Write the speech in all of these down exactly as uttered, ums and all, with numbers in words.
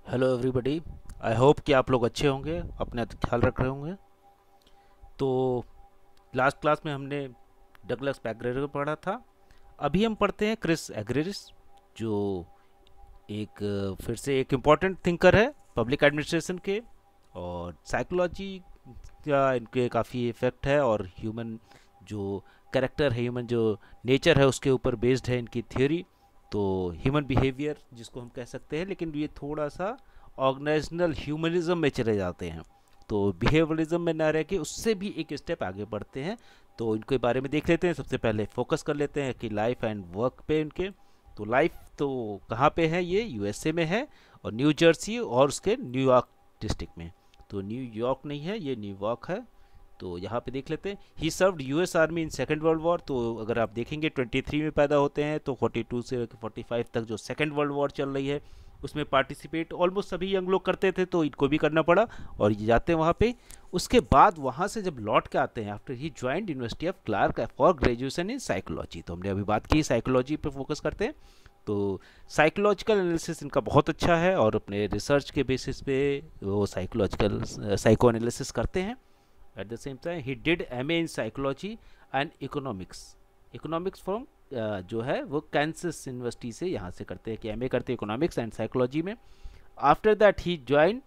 Hello everybody. I hope कि आप लोग अच्छे होंगे, अपना ख्याल रख रहे होंगे। तो लास्ट क्लास में हमने डगलस मैकग्रेगर को पढ़ा था। अभी हम पढ़ते हैं क्रिस एग्रेरिस, जो एक अ, फिर से एक इम्पॉर्टेंट थिंकर है पब्लिक एडमिनिस्ट्रेशन के, और साइकोलॉजी का इनके काफ़ी इफेक्ट है, और ह्यूमन जो कैरेक्टर है, ह्यूमन जो नेचर है उसके ऊपर बेस्ड है इनकी थ्योरी। तो ह्यूमन बिहेवियर जिसको हम कह सकते हैं, लेकिन ये थोड़ा सा ऑर्गेनाइजेशनल ह्यूमनिज्म में चले जाते हैं। तो बिहेवियरिज्म में ना रह के उससे भी एक स्टेप आगे बढ़ते हैं। तो इनके बारे में देख लेते हैं। सबसे पहले फोकस कर लेते हैं कि लाइफ एंड वर्क पे इनके। तो लाइफ तो कहाँ पे है, ये यूएसए में है, और न्यू जर्सी और उसके न्यूयॉर्क डिस्ट्रिक्ट में। तो न्यूयॉर्क नहीं है, ये न्यूयॉर्क है। तो यहाँ पे देख लेते हैं, he served US army in second world war. तो अगर आप देखेंगे तेईस में पैदा होते हैं, तो बयालीस से पैंतालीस तक जो सेकेंड वर्ल्ड वॉर चल रही है उसमें पार्टिसिपेट ऑलमोस्ट सभी यंग लोग करते थे, तो इनको भी करना पड़ा और ये जाते हैं वहाँ पे। उसके बाद वहाँ से जब लौट के आते हैं, after he joined university of Clark for graduation in psychology. तो हमने अभी बात की साइकोलॉजी पे फोकस करते हैं। तो साइकोलॉजिकल एनालिसिस इनका बहुत अच्छा है, और अपने रिसर्च के बेसिस पे वो साइकोलॉजिकल साइको एनालिसिस करते हैं। At the same time he did M A in psychology and economics. Economics from जो है वो कैंसस यूनिवर्सिटी से यहाँ से करते हैं कि एम ए करते हैं इकोनॉमिक्स एंड साइकोलॉजी में। After that he join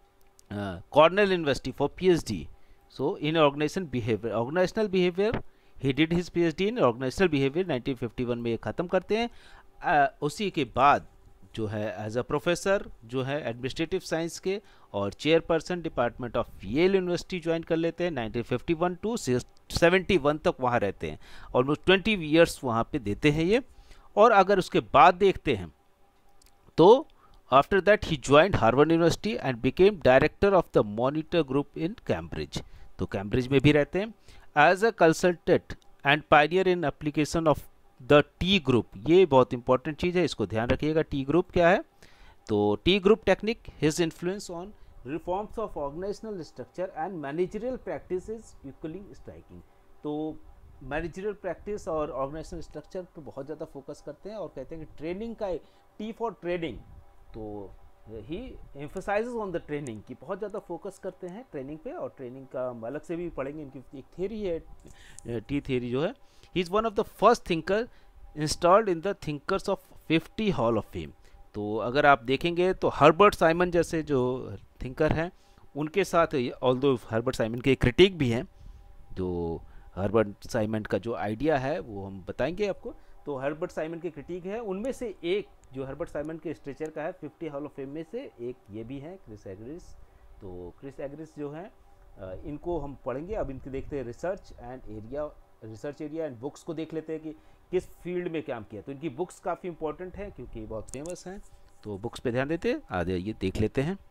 Cornell university for PhD. So in organization behaviour, organizational behaviour he did his PhD in organizational behaviour. Nineteen fifty one में ये ख़त्म करते हैं। uh, उसी के बाद जो है एज अ प्रोफेसर जो है एडमिनिस्ट्रेटिव साइंस के, और chairperson department of Yale university join कर लेते हैं। Nineteen fifty one to seventy one तक वहाँ रहते हैं, ऑलमोस्ट ट्वेंटी ईयर्स वहाँ पे देते हैं ये। और अगर उसके बाद देखते हैं तो after that he joined Harvard university and became director of the monitor group in Cambridge. तो कैम्ब्रिज में भी रहते हैं as a consultant and pioneer in application of the T group. ये बहुत इंपॉर्टेंट चीज़ है, इसको ध्यान रखिएगा। टी ग्रुप क्या है? तो T group technique, his influence on reforms of organizational structure and managerial practice is equally striking. तो मैनेजरियल प्रैक्टिस और ऑर्गेनाइजेशनल स्ट्रक्चर पर बहुत ज़्यादा फोकस करते हैं, और कहते हैं कि ट्रेनिंग का टी फॉर ट्रेनिंग। तो he emphasizes on the training की बहुत ज़्यादा फोकस करते हैं ट्रेनिंग पे, और ट्रेनिंग का हम अलग से भी पढ़ेंगे। इनकी एक थ्योरी है टी थ्योरी जो है। He is one of the first thinker installed in the thinkers of fifty hall of fame. तो अगर आप देखेंगे तो हर्बर्ट साइमन जैसे जो थिंकर हैं उनके साथ, ऑल्दो हर्बर्ट साइमन के क्रिटिक भी हैं, जो हर्बर्ट साइमन का जो आइडिया है वो हम बताएंगे आपको। तो हर्बर्ट साइमन के क्रिटिक है, उनमें से एक जो हर्बर्ट साइमन के स्ट्रेचर का है फिफ्टी हॉल ऑफ फेम में से एक ये भी है, क्रिस एग्रिस। तो क्रिस एग्रिस जो है इनको हम पढ़ेंगे। अब इनके देखते हैं research and area, research area and books को देख लेते हैं कि किस फील्ड में काम किया। तो इनकी बुक्स काफ़ी इंपॉर्टेंट है क्योंकि बहुत फेमस हैं, तो बुक्स पे ध्यान देते हैं। आ जाइए देख लेते हैं।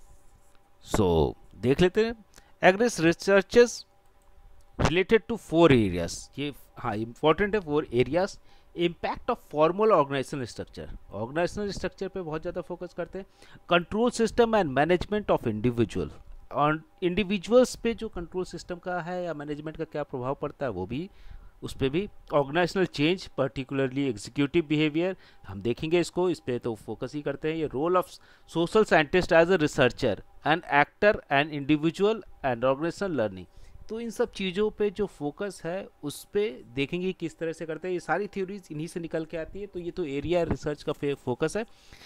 सो so, देख लेते हैं। Argyris researches related to four areas. ये हाँ इंपॉर्टेंट है, four areas. Impact of formal organizational structure, organizational structure पे बहुत ज़्यादा फोकस करते हैं। Control system and management of individual, और इंडिविजुअल्स पे जो कंट्रोल सिस्टम का है या मैनेजमेंट का क्या प्रभाव पड़ता है वो भी, उस पर भी। Organizational change particularly executive behaviour, हम देखेंगे इसको, इस पर तो फोकस ही करते हैं। ये role of social scientist as a researcher and actor and individual and organizational learning. तो इन सब चीज़ों पे जो फोकस है उस पर देखेंगे किस तरह से करते हैं। ये सारी थ्योरीज इन्हीं से निकल के आती है। तो ये तो एरिया रिसर्च का फोकस है।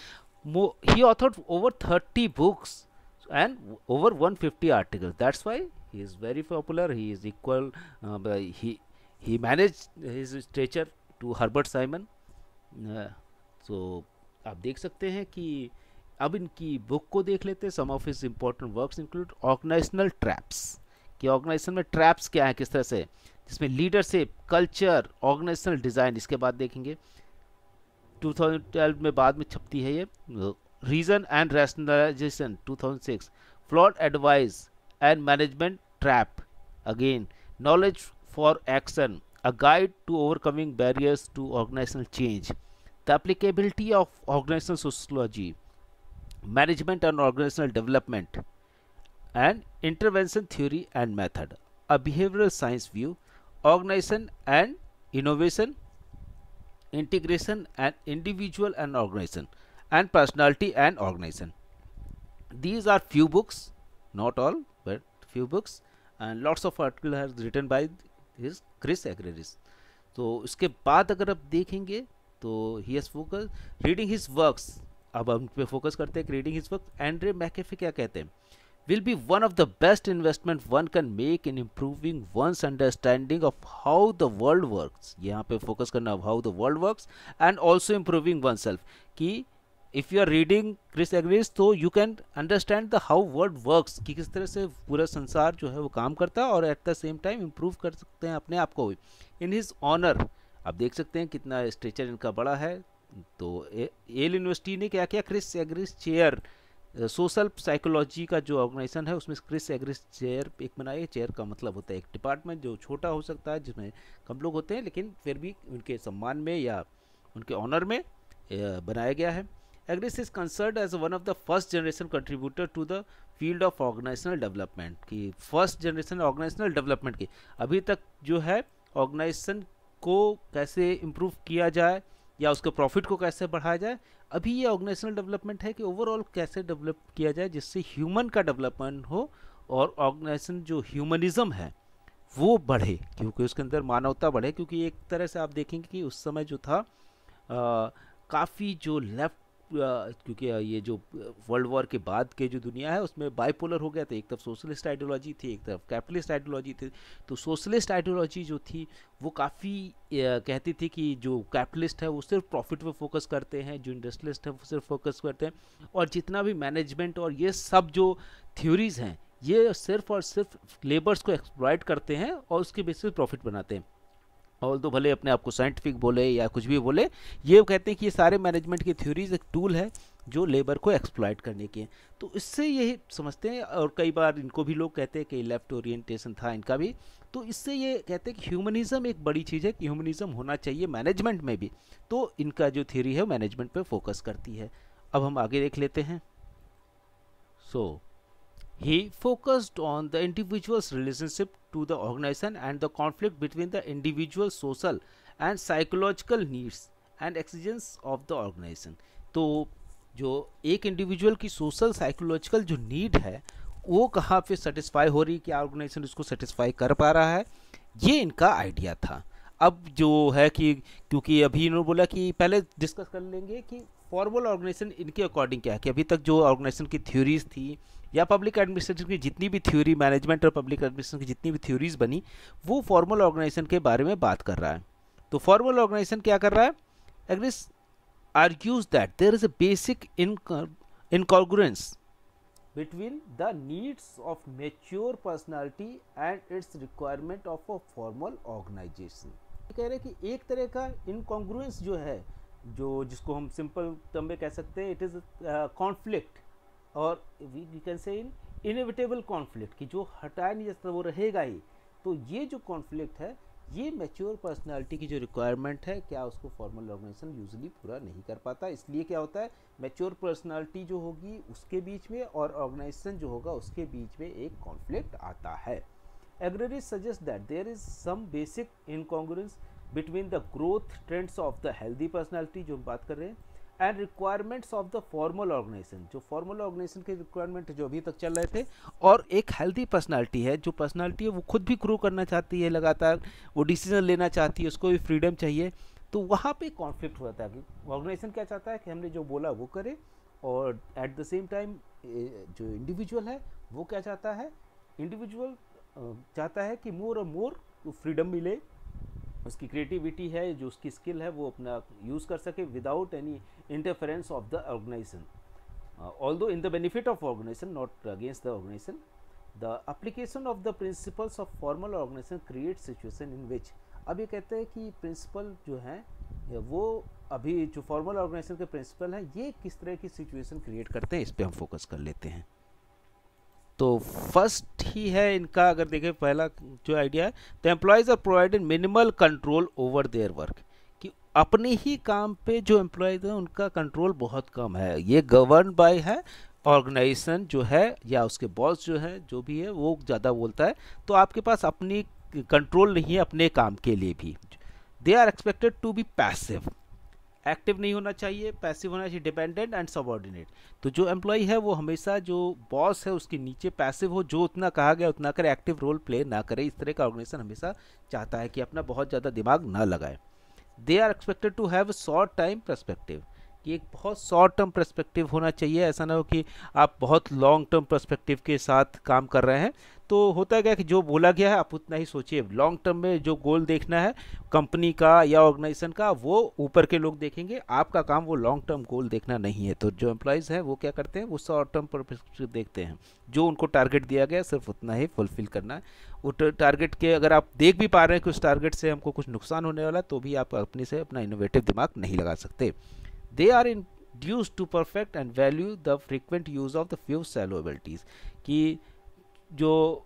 He authored over thirty books and over one hundred fifty articles. That's why he is very popular. He is equal, uh, he he managed his stature to Herbert Simon. uh, so आप देख सकते हैं कि अब इनकी book को देख लेते हैं। Some of his important works include organizational traps, कि ऑर्गेनाइजेशन में ट्रैप्स क्या है, किस तरह से, जिसमें लीडरशिप, कल्चर, ऑर्गेनाइजेशनल डिज़ाइन। इसके बाद देखेंगे टू थाउजेंड ट्वेल्व में बाद में छपती है ये, reason and rationalization two thousand six, flawed advice and management trap, again knowledge for action, a guide to overcoming barriers to organizational change, the applicability of organizational sociology, management and organizational development and intervention theory and method, a behavioural science view, organization and innovation, integration and individual and organization, and personality and organization. These are few books, not all, but few books, and lots of article has written by his Chris Agreris. तो इसके बाद अगर आप देखेंगे तो he has focus reading his works. अब हम पे फोकस करते हैं reading his works. Andre McAfee क्या कहते हैं, will be one of the best investment one can make in improving one's understanding of how the world works। यहाँ पे फोकस करना how the world works and also improving oneself, कि if you are reading Chris Agreris तो you can understand the how world works, कि किस तरह से पूरा संसार जो है वो काम करता है, और at the same time improve कर सकते हैं अपने आप को भी। in his honor, आप देख सकते हैं कितना स्ट्रेचर इनका बड़ा है। तो येल यूनिवर्सिटी ने क्या किया, Chris Argyris chair social psychology का जो ऑर्गेनाइजेशन है उसमें क्रिस एग्रिस चेयर एक बनाई। चेयर का मतलब होता है एक डिपार्टमेंट जो छोटा हो सकता है, जिसमें कम लोग होते हैं, लेकिन फिर भी उनके सम्मान में या उनके ऑनर में बनाया गया है। Argyris is concerned as one of the first generation contributor to the field of organizational development, की फर्स्ट जनरेशन ऑर्गेनाइजेशनल डेवलपमेंट की। अभी तक जो है ऑर्गेनाइजेशन को कैसे इम्प्रूव किया जाए या उसके प्रॉफिट को कैसे बढ़ाया जाए, अभी ये ऑर्गेनाइजेशनल डेवलपमेंट है कि ओवरऑल कैसे डेवलप किया जाए जिससे ह्यूमन का डेवलपमेंट हो और ऑर्गेनाइजेशन जो ह्यूमनिज्म है वो बढ़े, क्योंकि उसके अंदर मानवता बढ़े। क्योंकि एक तरह से आप देखेंगे कि उस समय जो था काफ़ी जो लेफ्ट, क्योंकि ये जो वर्ल्ड वॉर के बाद के जो दुनिया है उसमें बाइपोलर हो गया था, एक तरफ सोशलिस्ट आइडियोलॉजी थी, एक तरफ कैपिटलिस्ट आइडियोलॉजी थी। तो सोशलिस्ट आइडियोलॉजी जो थी वो काफ़ी कहती थी कि जो कैपिटलिस्ट है वो सिर्फ प्रॉफिट पे फोकस करते हैं, जो इंडस्ट्रियलिस्ट है वो सिर्फ फोकस करते हैं, और जितना भी मैनेजमेंट और ये सब जो थ्योरीज हैं ये सिर्फ और सिर्फ लेबर्स को एक्सप्लॉइट करते हैं और उसके बेसिस पे प्रॉफिट बनाते हैं। और तो भले अपने आप को साइंटिफिक बोले या कुछ भी बोले, ये कहते हैं कि ये सारे मैनेजमेंट की थ्योरीज एक टूल है जो लेबर को एक्सप्लॉइट करने के। तो इससे यही समझते हैं, और कई बार इनको भी लोग कहते हैं कि लेफ्ट ओरिएंटेशन था इनका भी। तो इससे ये कहते हैं कि ह्यूमनिज्म एक बड़ी चीज़ है, कि ह्यूमनिज्म होना चाहिए मैनेजमेंट में भी। तो इनका जो थ्योरी है मैनेजमेंट पे फोकस करती है। अब हम आगे देख लेते हैं। सो he focused on the individual's relationship to the organization and the conflict between the individual social and psychological needs and exigencies of the organization। तो जो एक इंडिविजुअल की सोशल साइकोलॉजिकल जो नीड है वो कहाँ पे सेटिस्फाई हो रही है, क्या ऑर्गेनाइजेशन उसको सेटिस्फाई कर पा रहा है, ये इनका आइडिया था। अब जो है कि क्योंकि अभी इन्होंने बोला कि पहले डिस्कस कर लेंगे कि फॉर्मल ऑर्गेनाइजेशन इनके अकॉर्डिंग क्या है, कि अभी तक जो ऑर्गेनाइजेशन की थ्योरीज थी या पब्लिक एडमिनिस्ट्रेशन की जितनी भी थ्योरी, मैनेजमेंट और पब्लिक एडमिनिस्ट्रेशन की जितनी भी थ्योरीज बनी वो फॉर्मल ऑर्गेनाइजेशन के बारे में बात कर रहा है। तो फॉर्मल ऑर्गेनाइजेशन क्या कर रहा है, Argyris argues that there is a basic incongruence between the needs of mature personality and its requirement of a formal organization। कह रहे हैं कि एक तरह का इनकॉन्ग्रुएंस जो है, जो जिसको हम सिंपल टर्म में कह सकते हैं, इट इज़ कॉन्फ्लिक्ट, और we can say in inevitable conflict, कि जो हटाया नहीं जा सकता वो रहेगा ही। तो ये जो कॉन्फ्लिक्ट है ये मैच्योर पर्सनालिटी की जो रिक्वायरमेंट है, क्या उसको फॉर्मल ऑर्गेनाइजेशन यूजुअली पूरा नहीं कर पाता। इसलिए क्या होता है, मैच्योर पर्सनालिटी जो होगी उसके बीच में और ऑर्गेनाइजेशन जो होगा उसके बीच में एक कॉन्फ्लिक्ट आता है। Argyris suggest that there is some basic incongruence between the growth trends of the healthy personality जो हम बात कर रहे हैं and requirements of the formal organization, जो फॉर्मल ऑर्गेनाइजेशन के रिक्वायरमेंट जो अभी तक चल रहे थे, और एक हेल्दी पर्सनालिटी है, जो पर्सनालिटी है वो खुद भी ग्रो करना चाहती है, लगातार वो डिसीजन लेना चाहती है, उसको भी फ्रीडम चाहिए। तो वहाँ पे कॉन्फ्लिक्ट होता है कि ऑर्गेनाइजेशन क्या चाहता है कि हमने जो बोला वो करे, और एट द सेम टाइम जो इंडिविजुअल है वो क्या चाहता है, इंडिविजुअल चाहता है कि मोर और मोर फ्रीडम मिले, उसकी क्रिएटिविटी है, जो उसकी स्किल है वो अपना यूज़ कर सके without any interference of the organization, although in the benefit of organization not against the organization. The application of the principles of formal organization create situation in which, अब ये कहते हैं कि प्रिंसिपल जो हैं वो अभी जो फॉर्मल ऑर्गेनाइजेशन के प्रिंसिपल हैं ये किस तरह की सिचुएशन क्रिएट करते हैं, इस पर हम फोकस कर लेते हैं। तो फर्स्ट ही है इनका, अगर देखें पहला जो आइडिया है, the employees are provided minimal control over their work, कि अपने ही काम पे जो एम्प्लॉयज हैं उनका कंट्रोल बहुत कम है, ये गवर्न बाय है ऑर्गेनाइजेशन जो है या उसके बॉस जो है जो भी है वो ज़्यादा बोलता है, तो आपके पास अपनी कंट्रोल नहीं है अपने काम के लिए भी। They are expected to be passive active नहीं होना चाहिए, पैसिव होना चाहिए, डिपेंडेंट एंड सबऑर्डिनेट। तो जो एम्प्लॉय है वो हमेशा जो बॉस है उसके नीचे पैसिव हो, जो उतना कहा गया उतना करे, एक्टिव रोल प्ले ना करे। इस तरह का ऑर्गेनाइजेशन हमेशा चाहता है कि अपना बहुत ज़्यादा दिमाग ना लगाए। They are expected to have short time perspective, कि एक बहुत शॉर्ट टर्म पर्सपेक्टिव होना चाहिए। ऐसा ना हो कि आप बहुत लॉन्ग टर्म पर्सपेक्टिव के साथ काम कर रहे हैं। तो होता है क्या कि जो बोला गया है आप उतना ही सोचिए। लॉन्ग टर्म में जो गोल देखना है कंपनी का या ऑर्गेनाइजेशन का, वो ऊपर के लोग देखेंगे, आपका काम वो लॉन्ग टर्म गोल देखना नहीं है। तो जो एम्प्लॉयज़ हैं वो क्या करते हैं, वो शॉर्ट टर्म पर्सपेक्टिव देखते हैं। जो उनको टारगेट दिया गया सिर्फ उतना ही फुलफिल करना है। वो टारगेट के अगर आप देख भी पा रहे हैं कि उस टारगेट से हमको कुछ नुकसान होने वाला, तो भी आप अपने से अपना इनोवेटिव दिमाग नहीं लगा सकते। They are induced to perfect and value the frequent use of the few shallow abilities, कि जो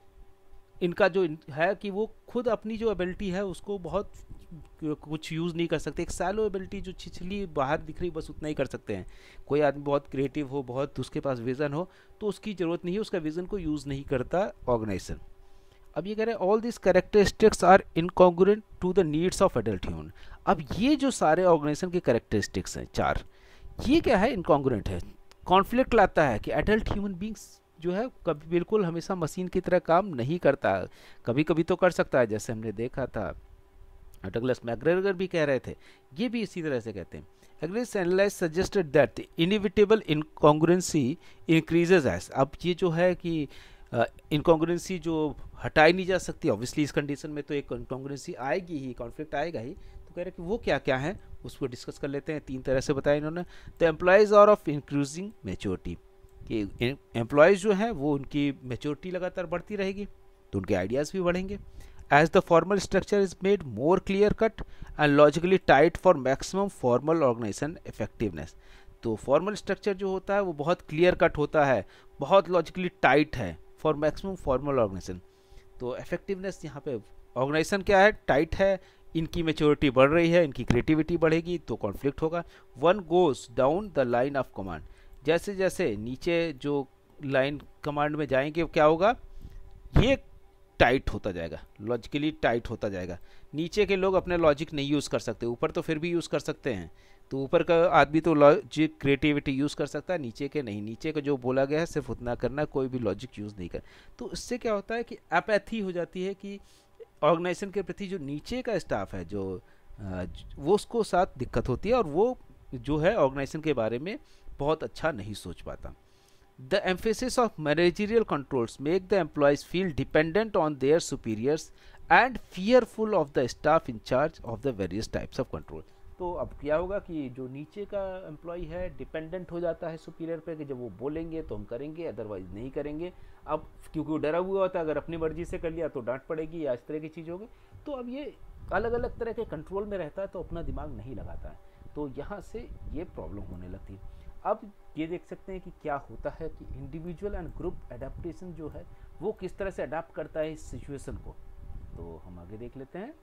इनका जो है कि वो खुद अपनी जो एबिलिटी है उसको बहुत कुछ यूज़ नहीं कर सकते। एक सैलो एबिलिटी जो छिछली बाहर दिख रही बस उतना ही कर सकते हैं। कोई आदमी बहुत क्रिएटिव हो, बहुत उसके पास विज़न हो, तो उसकी ज़रूरत नहीं है, उसका विज़न को यूज़ नहीं करता ऑर्गेनाइजेशन। अब ये कह रहे हैं all this characteristics are incongruent to the needs of adult human. अब ये जो सारे ऑर्गेनाइजेशन के कैरेक्टरिस्टिक्स हैं चार, ये क्या है, इनकॉन्ग्रुएंट है, कॉन्फ्लिक्ट लाता है कि एडल्ट ह्यूमन बींग्स जो है कभी बिल्कुल हमेशा मशीन की तरह काम नहीं करता। कभी कभी तो कर सकता है, जैसे हमने देखा था डगलस मैकग्रेगर भी कह रहे थे, ये भी इसी तरह से कहते हैं। Argyris analyse suggested that inevitable incongruency increases age. अब ये जो है कि इनकॉन्ग्रुएंसी uh, जो हटाई नहीं जा सकती, ऑब्वियसली इस कंडीशन में तो एक इनकॉन्ग्रुएंसी आएगी ही, कॉन्फ्लिक्ट आएगा ही। तो कह रहे हैं कि वो क्या क्या है उसको डिस्कस कर लेते हैं। तीन तरह से बताया इन्होंने। तो employees are of increasing maturity, कि एम्प्लॉयज़ जो हैं वो उनकी मेच्योरिटी लगातार बढ़ती रहेगी, तो उनके आइडियाज़ भी बढ़ेंगे। As the formal structure is made more clear cut and logically tight for maximum formal organization effectiveness. तो फॉर्मल स्ट्रक्चर जो होता है वो बहुत क्लियर कट होता है, बहुत लॉजिकली टाइट है फॉर मैक्सिमम फॉर्मल ऑर्गेनाइजेशन। तो इफेक्टिवनेस यहाँ पे ऑर्गेनाइजेशन क्या है, टाइट है, इनकी मेच्योरिटी बढ़ रही है, इनकी क्रिएटिविटी बढ़ेगी, तो कॉन्फ्लिक्ट होगा। One goes down the line of command, जैसे जैसे नीचे जो लाइन कमांड में जाएंगे क्या होगा, ये टाइट होता जाएगा, लॉजिकली टाइट होता जाएगा। नीचे के लोग अपने लॉजिक नहीं यूज़ कर सकते, ऊपर तो फिर भी यूज़ कर सकते हैं। तो ऊपर का आदमी तो लॉजिक क्रिएटिविटी यूज़ कर सकता है, नीचे के नहीं। नीचे का जो बोला गया है सिर्फ उतना करना, कोई भी लॉजिक यूज़ नहीं कर। तो इससे क्या होता है कि अपैथी हो जाती है कि ऑर्गेनाइजेशन के प्रति जो नीचे का स्टाफ है जो वो उसको साथ दिक्कत होती है, और वो जो है ऑर्गेनाइजेशन के बारे में बहुत अच्छा नहीं सोच पाता। The emphasis of managerial controls make the employees feel dependent on their superiors and fearful of the staff in charge of the various types of control। तो अब क्या होगा कि जो नीचे का एम्प्लॉय है डिपेंडेंट हो जाता है सुपीरियर पे, कि जब वो बोलेंगे तो हम करेंगे, अदरवाइज नहीं करेंगे। अब क्योंकि वो डरा हुआ होता है, अगर अपनी मर्जी से कर लिया तो डांट पड़ेगी या इस तरह की चीज़ होगी। तो अब ये अलग अलग तरह के कंट्रोल में रहता है, तो अपना दिमाग नहीं लगाता है, तो यहाँ से ये प्रॉब्लम होने लगती है। अब ये देख सकते हैं कि क्या होता है कि इंडिविजुअल एंड ग्रुप एडेप्टेशन जो है वो किस तरह से अडाप्ट करता है इस सिचुएशन को। तो हम आगे देख लेते हैं।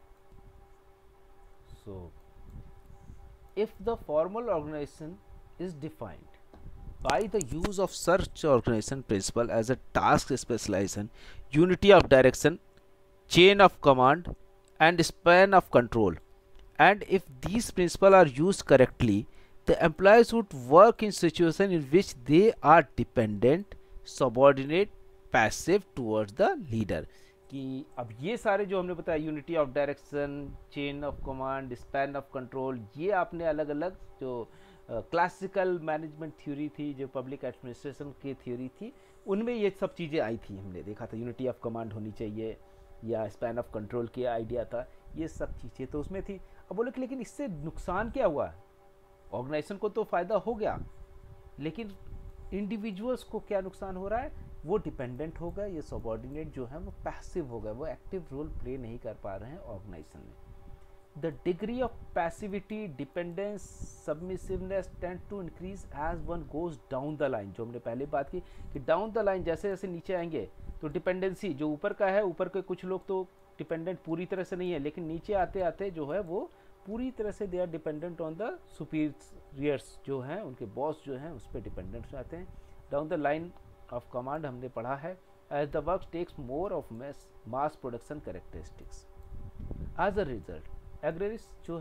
So if the formal organization is defined by the use of सर्च organization principle as a task specialization, unity of direction, chain of command and span of control, and if these principles are used correctly, the employees would work in situation in which they are dependent, subordinate, passive towards the leader। कि अब ये सारे जो हमने बताया, unity of direction, chain of command, span of control, ये आपने अलग अलग जो क्लासिकल मैनेजमेंट थ्योरी थी, जो पब्लिक एडमिनिस्ट्रेशन की थ्योरी थी, उनमें ये सब चीज़ें आई थी। हमने देखा था यूनिटी ऑफ कमांड होनी चाहिए या स्पैन ऑफ कंट्रोल की आइडिया था, ये सब चीज़ें तो उसमें थी। अब बोले कि लेकिन इससे नुकसान क्या हुआ, ऑर्गेनाइजेशन को तो फ़ायदा हो गया, लेकिन इंडिविजुअल्स को क्या नुकसान हो रहा है, वो डिपेंडेंट हो गए, ये सबऑर्डिनेट जो है वो पैसिव हो गए, वो एक्टिव रोल प्ले नहीं कर पा रहे हैं ऑर्गेनाइजेशन में। The degree of passivity, dependence, submissiveness tend to increase as one goes down the line. जो हमने पहले बात की कि डाउन द लाइन जैसे जैसे नीचे आएंगे तो डिपेंडेंसी जो ऊपर का है, ऊपर के कुछ लोग तो डिपेंडेंट पूरी तरह से नहीं है, लेकिन नीचे आते आते जो है वो पूरी तरह से they are dependent on the superiors, जो हैं उनके बॉस जो हैं उस पर डिपेंडेंट हो जाते हैं। Down the line of command हमने पढ़ा है, as the work takes more of mass production characteristics. As a result Argyris जो है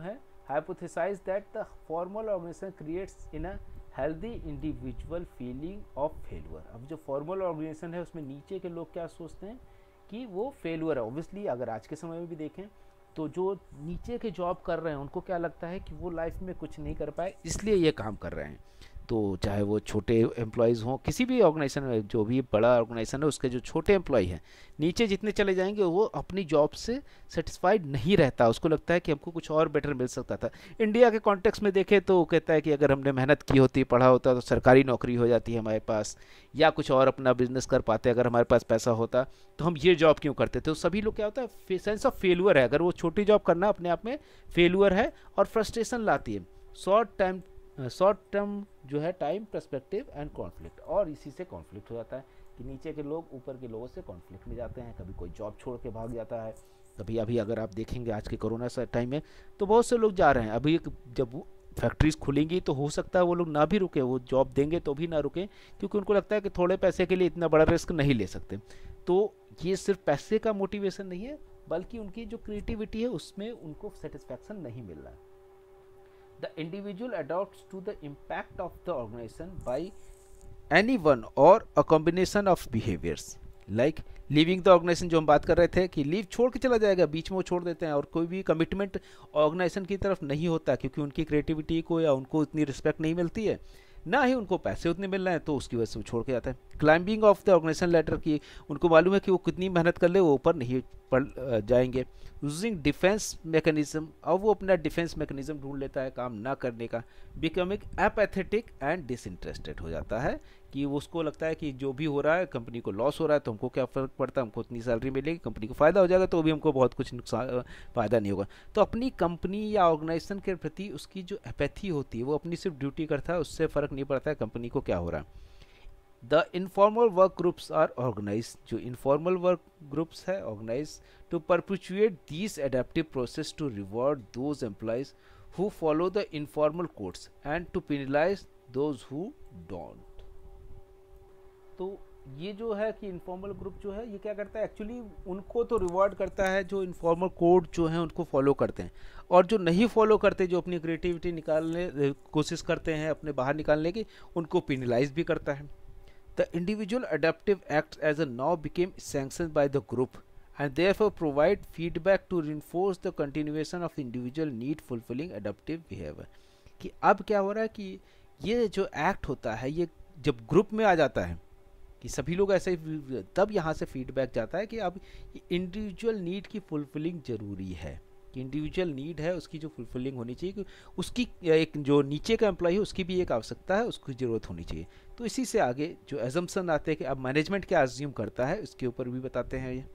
hypothesize that the formal organization creates in a healthy individual feeling of failure. अब जो formal organization है उसमें नीचे के लोग क्या सोचते हैं कि वो फेलुअर है. ऑब्वियसली अगर आज के समय में भी देखें तो जो नीचे के जॉब कर रहे हैं उनको क्या लगता है कि वो लाइफ में कुछ नहीं कर पाए, इसलिए ये काम कर रहे हैं. तो चाहे वो छोटे एम्प्लॉयज़ हों, किसी भी ऑर्गेनाइजेशन में, जो भी बड़ा ऑर्गेनाइजेशन है उसके जो छोटे एम्प्लॉय हैं नीचे जितने चले जाएंगे वो अपनी जॉब से सेटिस्फाइड नहीं रहता, उसको लगता है कि हमको कुछ और बेटर मिल सकता था. इंडिया के कॉन्टेक्स्ट में देखें तो वो कहता है कि अगर हमने मेहनत की होती, पढ़ा होता तो सरकारी नौकरी हो जाती है हमारे पास, या कुछ और अपना बिजनेस कर पाते, अगर हमारे पास पैसा होता तो हम ये जॉब क्यों करते. तो सभी लोग क्या होता है, सेंस ऑफ फेलुअर है. अगर वो छोटी जॉब करना अपने आप में फेलुअर है और फ्रस्ट्रेशन लाती है. शॉर्ट टाइम शॉर्ट टर्म जो है टाइम पर्सपेक्टिव एंड कॉन्फ्लिक्ट, और इसी से कॉन्फ्लिक्ट हो जाता है कि नीचे के लोग ऊपर के लोगों से कॉन्फ्लिक्ट में जाते हैं. कभी कोई जॉब छोड़ के भाग जाता है, कभी अभी अगर आप देखेंगे आज के कोरोना से टाइम में तो बहुत से लोग जा रहे हैं. अभी जब फैक्ट्रीज खुलेंगी तो हो सकता है वो लोग ना भी रुके, वो जॉब देंगे तो भी ना रुके, क्योंकि उनको लगता है कि थोड़े पैसे के लिए इतना बड़ा रिस्क नहीं ले सकते. तो ये सिर्फ पैसे का मोटिवेशन नहीं है, बल्कि उनकी जो क्रिएटिविटी है उसमें उनको सेटिस्फैक्शन नहीं मिल रहा है. The individual adapts to the impact of the organization by any one or a combination of behaviors like leaving the organization, जो हम बात कर रहे थे कि लीव छोड़ के चला जाएगा, बीच में वो छोड़ देते हैं और कोई भी कमिटमेंट ऑर्गेनाइजेशन की तरफ नहीं होता, क्योंकि उनकी क्रिएटिविटी को या उनको इतनी रिस्पेक्ट नहीं मिलती है, ना ही उनको पैसे उतने मिल रहे हैं, तो उसकी वजह से वो छोड़ के जाता है. Climbing of the organization ladder की उनको मालूम है कि वो कितनी मेहनत कर ले वो ऊपर नहीं पड़ जाएंगे. यूजिंग डिफेंस मैकेनिज्म, अब वो अपना डिफेंस मैकेनिज्म ढूंढ लेता है काम ना करने का. बिकमिंग एपैथेटिक एंड डिसइंटरेस्टेड हो जाता है कि उसको लगता है कि जो भी हो रहा है, कंपनी को लॉस हो रहा है तो हमको क्या फ़र्क पड़ता है, हमको इतनी सैलरी मिलेगी, कंपनी को फ़ायदा हो जाएगा तो भी हमको बहुत कुछ नुकसान फ़ायदा नहीं होगा. तो अपनी कंपनी या ऑर्गेनाइजेशन के प्रति उसकी जो एपैथी होती है, वो अपनी सिर्फ ड्यूटी करता है, उससे फ़र्क नहीं पड़ता है कंपनी को क्या हो रहा है. The informal work groups are organize, जो इनफॉर्मल वर्क ग्रुप्स है organize to perpetuate this adaptive process to reward those employees who follow the informal codes and to penalize those who don't. तो ये जो है कि इनफॉर्मल ग्रुप जो है ये क्या करता है, एक्चुअली उनको तो रिवॉर्ड करता है जो इनफॉर्मल कोड जो है उनको फॉलो करते हैं, और जो नहीं फॉलो करते, जो अपनी क्रिएटिविटी निकालने कोशिश करते हैं अपने बाहर निकालने की, उनको पेनलाइज भी करता है. The individual adaptive acts as a now became sanctioned by the group and therefore provide feedback to reinforce the continuation of individual need fulfilling adaptive behavior. कि अब क्या हो रहा है कि ये जो एक्ट होता है ये जब ग्रुप में आ जाता है कि सभी लोग ऐसे ही, तब यहाँ से फीडबैक जाता है कि अब इंडिविजुअल नीड की फुलफिलिंग ज़रूरी है, कि इंडिविजुअल नीड है उसकी जो फुलफिलिंग होनी चाहिए, कि उसकी एक जो नीचे का एम्प्लॉय है उसकी भी एक आवश्यकता है, उसकी ज़रूरत होनी चाहिए. तो इसी से आगे जो एजम्पशन आते हैं कि अब मैनेजमेंट क्या अज्यूम करता है उसके ऊपर भी बताते हैं ये.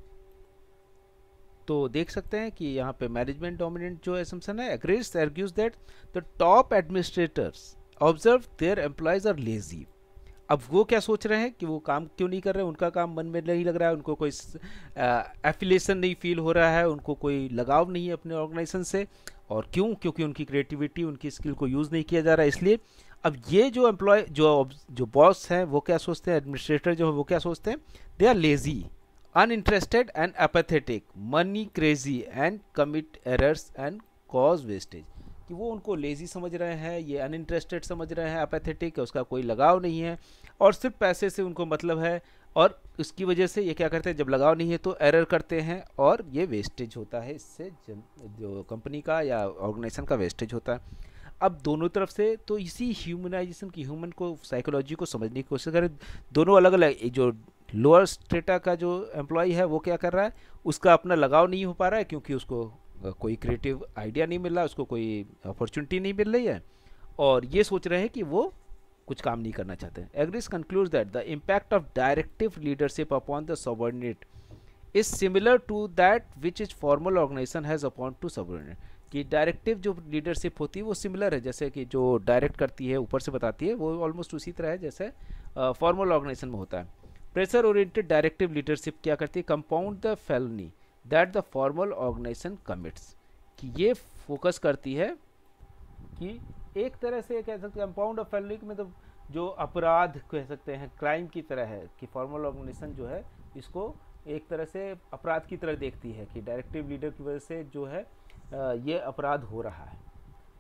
तो देख सकते हैं कि यहाँ पे मैनेजमेंट डोमिनेंट जो एजम्पशन है, Argyris argues that the top administrators observe their employees are lazy. अब वो क्या सोच रहे हैं कि वो काम क्यों नहीं कर रहे हैं, उनका काम मन में नहीं लग रहा है, उनको कोई एफिलिएशन नहीं फील हो रहा है, उनको कोई लगाव नहीं है अपने ऑर्गेनाइजेशन से. और क्यों, क्योंकि उनकी क्रिएटिविटी, उनकी स्किल को यूज़ नहीं किया जा रहा है. इसलिए अब ये जो एम्प्लॉय जो जो बॉस हैं वो क्या सोचते हैं, एडमिनिस्ट्रेटर जो है वो क्या सोचते हैं, they are lazy, uninterested and apathetic, money crazy and commit errors and cause wastage. कि वो उनको लेजी समझ रहे हैं, ये अनइंटरेस्टेड समझ रहे हैं, एपैथेटिक, उसका कोई लगाव नहीं है और सिर्फ पैसे से उनको मतलब है, और इसकी वजह से ये क्या करते हैं, जब लगाव नहीं है तो एरर करते हैं और ये वेस्टेज होता है, इससे जो कंपनी का या ऑर्गेनाइजेशन का वेस्टेज होता है. अब दोनों तरफ से तो इसी ह्यूमनाइजेशन की, ह्यूमन को, साइकोलॉजी को समझने की कोशिश करें. दोनों अलग अलग, जो लोअर स्टेटा का जो एम्प्लॉय है वो क्या कर रहा है, उसका अपना लगाव नहीं हो पा रहा है क्योंकि उसको कोई क्रिएटिव आइडिया नहीं मिल रहा, उसको कोई अपॉर्चुनिटी नहीं मिल रही है, और ये सोच रहे हैं कि वो कुछ काम नहीं करना चाहते हैं. Argyris concludes that the impact of directive leadership upon the subordinate is similar to that which is formal organization has upon to subordinate. कि डायरेक्टिव जो लीडरशिप होती है वो सिमिलर है, जैसे कि जो डायरेक्ट करती है, ऊपर से बताती है, वो ऑलमोस्ट उसी तरह है जैसे फॉर्मल ऑर्गेनाइजेशन में होता है. प्रेशर ओरिएंटेड डायरेक्टिव लीडरशिप क्या करती है, compound the felony that the formal organization commits. कि ये फोकस करती है कि एक तरह से कह सकते हैं कंपाउंड ऑफ फेलनी में तो जो अपराध कह सकते हैं, क्राइम की तरह है, कि फॉर्मल ऑर्गेनाइजेशन जो है इसको एक तरह से अपराध की तरह देखती है कि डायरेक्टिव लीडर की वजह से जो है ये अपराध हो रहा है.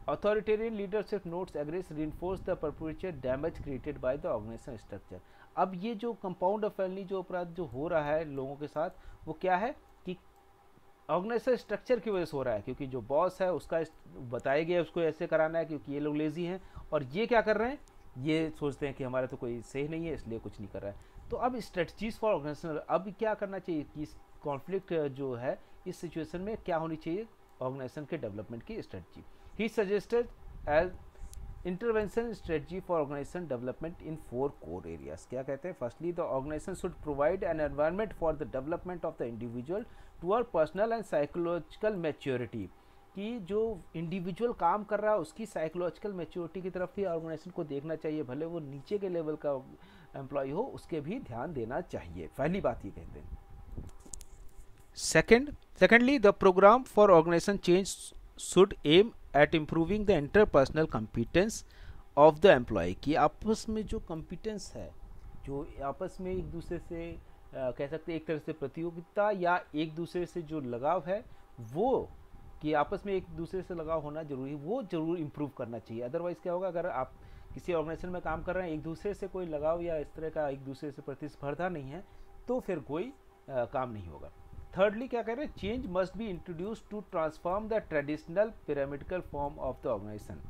Authoritarian leadership notes Argyris reinforce the perpetuate damage created by the organization structure. अब ये जो कंपाउंड ऑफ फैमिली जो अपराध जो हो रहा है लोगों के साथ, वो क्या है कि ऑर्गेनाइजेशन स्ट्रक्चर की वजह से हो रहा है, क्योंकि जो बॉस है उसका बताया गया उसको ऐसे कराना है, क्योंकि ये लोग लेजी हैं, और ये क्या कर रहे हैं, ये सोचते हैं कि हमारा तो कोई सही नहीं है इसलिए कुछ नहीं कर रहा है। तो अब स्ट्रेटजीज फॉर ऑर्गेनाइजेशन, अब क्या करना चाहिए कि इस कॉन्फ्लिक्ट जो है इस सिचुएशन में क्या होनी चाहिए ऑर्गेनाइजेशन के डेवलपमेंट की strategy. He suggested as intervention strategy for organization development in four core areas. क्या कहते हैं, firstly the organization should provide an environment for the development of the individual toward personal and psychological maturity, कि जो individual काम कर रहा है उसकी साइकोलॉजिकल मैच्योरिटी की तरफ भी ऑर्गेनाइजेशन को देखना चाहिए, भले वो नीचे के लेवल का एम्प्लॉय हो उसके भी ध्यान देना चाहिए। पहली बात ये कहते हैं। Second secondly the programme for organization change should aim at improving the interpersonal competence of the employee, कि आपस में जो कॉम्पिटेंस है, जो आपस में एक दूसरे से आ, कह सकते हैं एक तरह से प्रतियोगिता या एक दूसरे से जो लगाव है, वो कि आपस में एक दूसरे से लगाव होना जरूरी, वो जरूर इम्प्रूव करना चाहिए। अदरवाइज़ क्या होगा, अगर आप किसी ऑर्गेनाइजेशन में काम कर रहे हैं, एक दूसरे से कोई लगाव या इस तरह का एक दूसरे से प्रतिस्पर्धा नहीं है, तो फिर कोई आ, काम नहीं होगा। थर्डली क्या कह रहे हैं, change must be introduce to transform the traditional pyramidical form of the organization.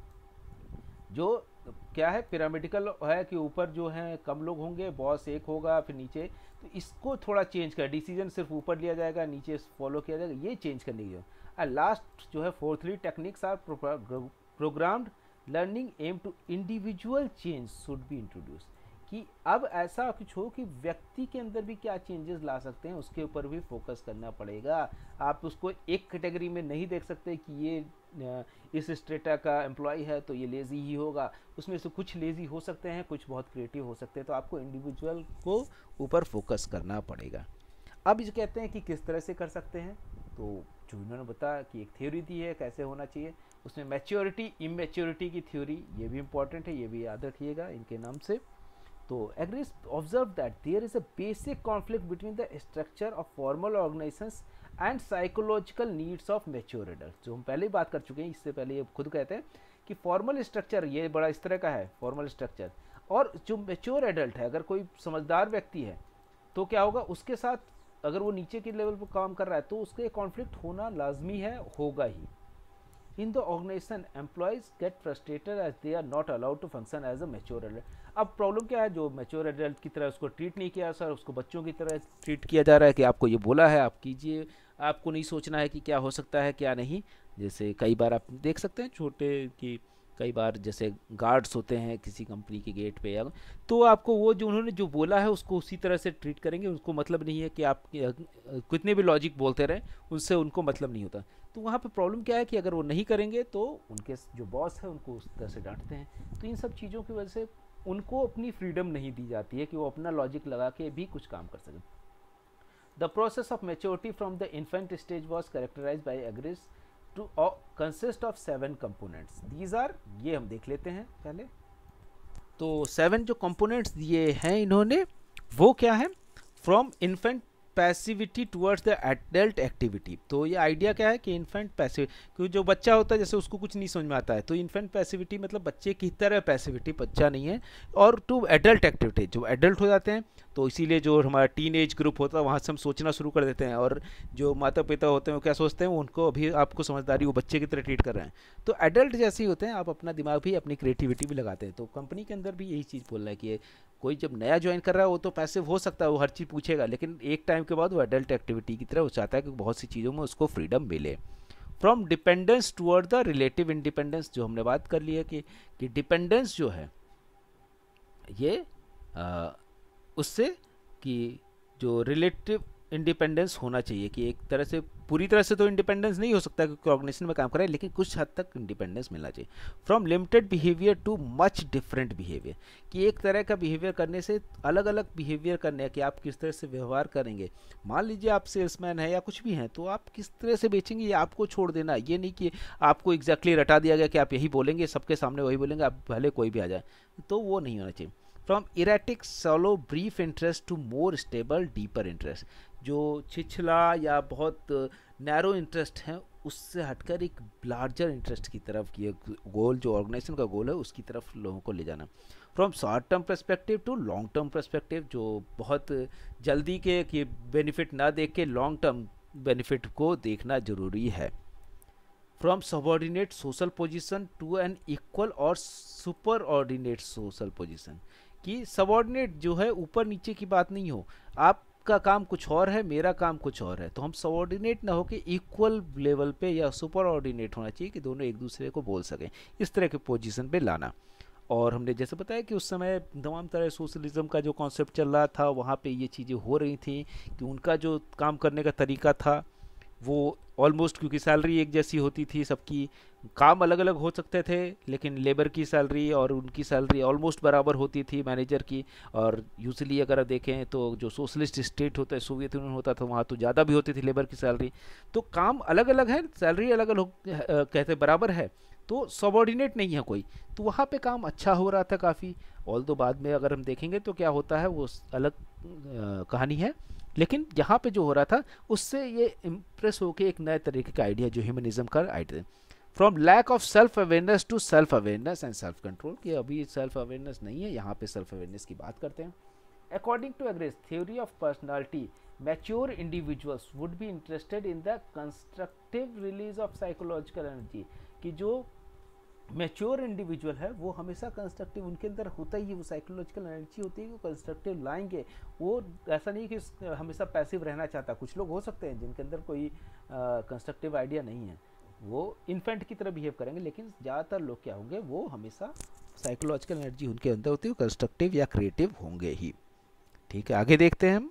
जो क्या है पिरामिडिकल है कि ऊपर जो है कम लोग होंगे, बॉस एक होगा, फिर नीचे, तो इसको थोड़ा चेंज कर, डिसीजन सिर्फ ऊपर लिया जाएगा नीचे फॉलो किया जाएगा, ये चेंज करने की। एंड लास्ट जो है fourthly techniques are programmed learning aim to individual change should be introduce, कि अब ऐसा कुछ हो कि व्यक्ति के अंदर भी क्या चेंजेस ला सकते हैं उसके ऊपर भी फोकस करना पड़ेगा। आप उसको एक कैटेगरी में नहीं देख सकते कि ये इस स्ट्रेटा का एम्प्लॉय है तो ये लेज़ी ही होगा, उसमें से कुछ लेज़ी हो सकते हैं, कुछ बहुत क्रिएटिव हो सकते हैं, तो आपको इंडिविजुअल को ऊपर फोकस करना पड़ेगा। अब ये कहते हैं कि किस तरह से कर सकते हैं, तो जो इन्होंने बताया कि एक थ्योरी दी है कैसे होना चाहिए, उसमें मैच्योरिटी इमेच्योरिटी की थ्योरी, ये भी इंपॉर्टेंट है, ये भी याद रखिएगा इनके नाम से। तो Argyris observe that there is a basic conflict between the structure of formal organizations and psychological needs of mature adult. जो हम पहले ही बात कर चुके हैं, इससे पहले ये खुद कहते हैं कि फॉर्मल स्ट्रक्चर ये बड़ा इस तरह का है फॉर्मल स्ट्रक्चर, और जो मैच्योर एडल्ट है, अगर कोई समझदार व्यक्ति है तो क्या होगा, उसके साथ अगर वो नीचे के लेवल पर काम कर रहा है तो उसके कॉन्फ्लिक्ट होना लाजमी है, होगा ही। In the organization employees get frustrated as they are not allowed to function as a mature adult. अब प्रॉब्लम क्या है, जो मैच्योर एडल्ट की तरह उसको ट्रीट नहीं किया सर, उसको बच्चों की तरह ट्रीट किया जा रहा है कि आपको ये बोला है आप कीजिए, आपको नहीं सोचना है कि क्या हो सकता है क्या नहीं। जैसे कई बार आप देख सकते हैं छोटे कि कई बार जैसे गार्ड्स होते हैं किसी कंपनी के गेट पे, या तो आपको वो जो उन्होंने जो बोला है उसको उसी तरह से ट्रीट करेंगे, उनको मतलब नहीं है कि आप कितने भी लॉजिक बोलते रहें, उससे उनको मतलब नहीं होता। तो वहाँ पे प्रॉब्लम क्या है कि अगर वो नहीं करेंगे तो उनके जो बॉस है उनको उस तरह से डांटते हैं। तो इन सब चीज़ों की वजह से उनको अपनी फ्रीडम नहीं दी जाती है कि वो अपना लॉजिक लगा के भी कुछ काम कर सकें। The process of maturity from the infant stage was characterize by Argyris to consist of seven components. These are, ये हम देख लेते हैं पहले। तो सेवन जो कंपोनेंट्स दिए हैं इन्होंने वो क्या है, from infant passivity towards the adult activity. तो ये आइडिया क्या है कि इन्फेंट पैसिव, क्योंकि जो बच्चा होता है जैसे उसको कुछ नहीं समझ में आता है, तो इन्फेंट पैसिविटी मतलब बच्चे की तरह पैसिविटी, बच्चा नहीं है, और टू एडल्ट एक्टिविटी, जो एडल्ट हो जाते हैं तो इसीलिए जो हमारा टीन एज ग्रुप होता है वहाँ से हम सोचना शुरू कर देते हैं, और जो माता पिता होते हैं वो क्या सोचते हैं, उनको अभी आपको समझदारी वो बच्चे की तरह ट्रीट कर रहे हैं। तो एडल्ट जैसे ही होते हैं, आप अपना दिमाग भी अपनी क्रिएटिविटी भी लगाते हैं। तो कंपनी के अंदर भी यही चीज़ बोल रहा है कि कोई जब नया ज्वाइन कर रहा है वो तो पैसिव हो सकता है, वो हर चीज़ पूछेगा, लेकिन एक टाइम के बाद वो एडल्ट एक्टिविटी की तरह वो चाहता है कि बहुत सी चीज़ों में उसको फ्रीडम मिले। From dependence toward the relative independence, जो हमने बात कर ली है कि कि डिपेंडेंस जो है ये आ, उससे कि जो रिलेटिव इंडिपेंडेंस होना चाहिए, कि एक तरह से पूरी तरह से तो इंडिपेंडेंस नहीं हो सकता क्योंकि ऑर्गेनाइजेशन में काम कर रहा है, लेकिन कुछ हद तक इंडिपेंडेंस मिलना चाहिए। From limited behaviour to much different behaviour, कि एक तरह का बिहेवियर करने से अलग अलग बिहेवियर करने, कि आप किस तरह से व्यवहार करेंगे। मान लीजिए आप सेल्समैन है या कुछ भी हैं, तो आप किस तरह से बेचेंगे ये आपको छोड़ देना, ये नहीं कि आपको एग्जैक्टली रटा दिया गया कि आप यही बोलेंगे, सबके सामने वही बोलेंगे, आप भले कोई भी आ जाए, तो वो नहीं होना चाहिए। From erratic shallow brief interest to more stable deeper interest, जो छिछला या बहुत नैरो इंटरेस्ट हैं उससे हटकर एक लार्जर इंटरेस्ट की तरफ, ये गोल जो ऑर्गेनाइजेशन का गोल है उसकी तरफ लोगों को ले जाना। From short term perspective to long term perspective, जो बहुत जल्दी के कि बेनिफिट ना देख के लॉन्ग टर्म बेनिफिट को देखना जरूरी है। From subordinate social position to an equal or superordinate social position, कि सबॉर्डिनेट जो है ऊपर नीचे की बात नहीं हो, आपका काम कुछ और है, मेरा काम कुछ और है, तो हम सबॉर्डिनेट ना हो कि इक्वल लेवल पे या सुपर ऑर्डिनेट होना चाहिए कि दोनों एक दूसरे को बोल सकें, इस तरह के पोजीशन पे लाना। और हमने जैसे बताया कि उस समय तमाम तरह सोशलिज्म का जो कॉन्सेप्ट चल रहा था वहाँ पे ये चीज़ें हो रही थी कि उनका जो काम करने का तरीका था वो ऑलमोस्ट, क्योंकि सैलरी एक जैसी होती थी सबकी, काम अलग अलग हो सकते थे लेकिन लेबर की सैलरी और उनकी सैलरी ऑलमोस्ट बराबर होती थी मैनेजर की। और यूजली अगर देखें तो जो सोशलिस्ट स्टेट होता है, सोवियत यूनियन होता था, वहाँ तो ज़्यादा भी होती थी लेबर की सैलरी। तो काम अलग अलग है, सैलरी अलग अलग कहते बराबर है, तो सबॉर्डिनेट नहीं है कोई, तो वहाँ पे काम अच्छा हो रहा था काफ़ी। ऑल दो बाद में अगर हम देखेंगे तो क्या होता है वो अलग आ, कहानी है, लेकिन यहाँ पे जो हो रहा था उससे ये इम्प्रेस होके एक नए तरीके का आइडिया जो ह्यूमनिज्म का idea, from lack of self awareness to self awareness and self control, कि अभी सेल्फ अवेयरनेस नहीं है, यहाँ पे सेल्फ अवेयरनेस की बात करते हैं। According to Argyris theory of personality, mature individuals would be interested in the constructive release of psychological energy, कि जो मैच्योर इंडिविजुअल है वो हमेशा कंस्ट्रक्टिव उनके अंदर होता ही है, वो साइकोलॉजिकल एनर्जी होती है, वो कंस्ट्रक्टिव लाएंगे। वो ऐसा नहीं कि हमेशा पैसिव रहना चाहता, कुछ लोग हो सकते हैं जिनके अंदर कोई कंस्ट्रक्टिव आइडिया नहीं है, वो इन्फेंट की तरह बिहेव करेंगे, लेकिन ज़्यादातर लोग क्या होंगे, वो हमेशा साइकोलॉजिकल एनर्जी उनके अंदर होती है, कंस्ट्रक्टिव या क्रिएटिव होंगे ही। ठीक है, आगे देखते हैं हम।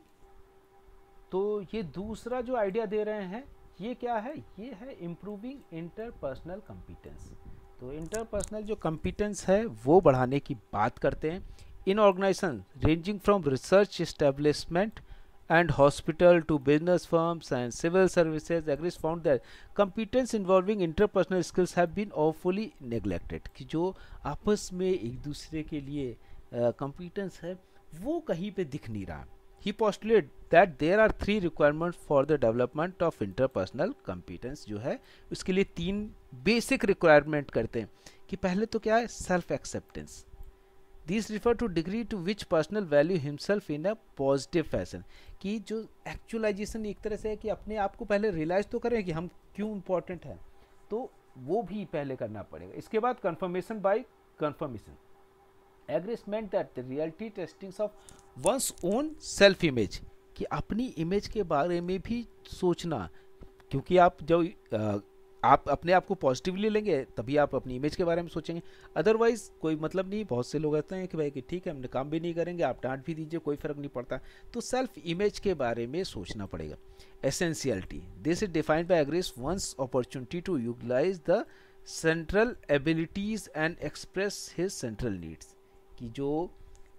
तो ये दूसरा जो आइडिया दे रहे हैं ये क्या है, ये है इम्प्रूविंग इंटरपर्सनल कॉम्पिटेंस। तो इंटरपर्सनल जो कॉम्पिटेंस है वो बढ़ाने की बात करते हैं। In organization ranging from research establishment and hospital to business firms and civil services, Agris found that competence involving interpersonal skills have been awfully neglected, कि जो आपस में एक दूसरे के लिए competence uh, है वो कहीं पे दिख नहीं रहा। He postulated that there are three requirements for the development of interpersonal competence, जो है उसके लिए तीन basic requirement करते हैं, कि पहले तो क्या है, self acceptance, These refer to degree to which personal value himself in a positive fashion, कि जो एक्चुअलाइजेशन एक तरह से है कि अपने आप को पहले रियलाइज तो करें कि हम क्यों इम्पोर्टेंट हैं, तो वो भी पहले करना पड़ेगा। इसके बाद confirmation by confirmation, agreement that the reality testings of one's own self image, कि अपनी इमेज के बारे में भी सोचना, क्योंकि आप जब आ, आप अपने आप को पॉजिटिवली लेंगे तभी आप अपनी इमेज के बारे में सोचेंगे, अदरवाइज कोई मतलब नहीं। बहुत से लोग कहते हैं कि भाई कि ठीक है हमने काम भी नहीं करेंगे, आप डांट भी दीजिए कोई फ़र्क नहीं पड़ता, तो सेल्फ इमेज के बारे में सोचना पड़ेगा। Essentiality, this is defined by Argyris one's opportunity to utilise the central abilities and express his central needs, कि जो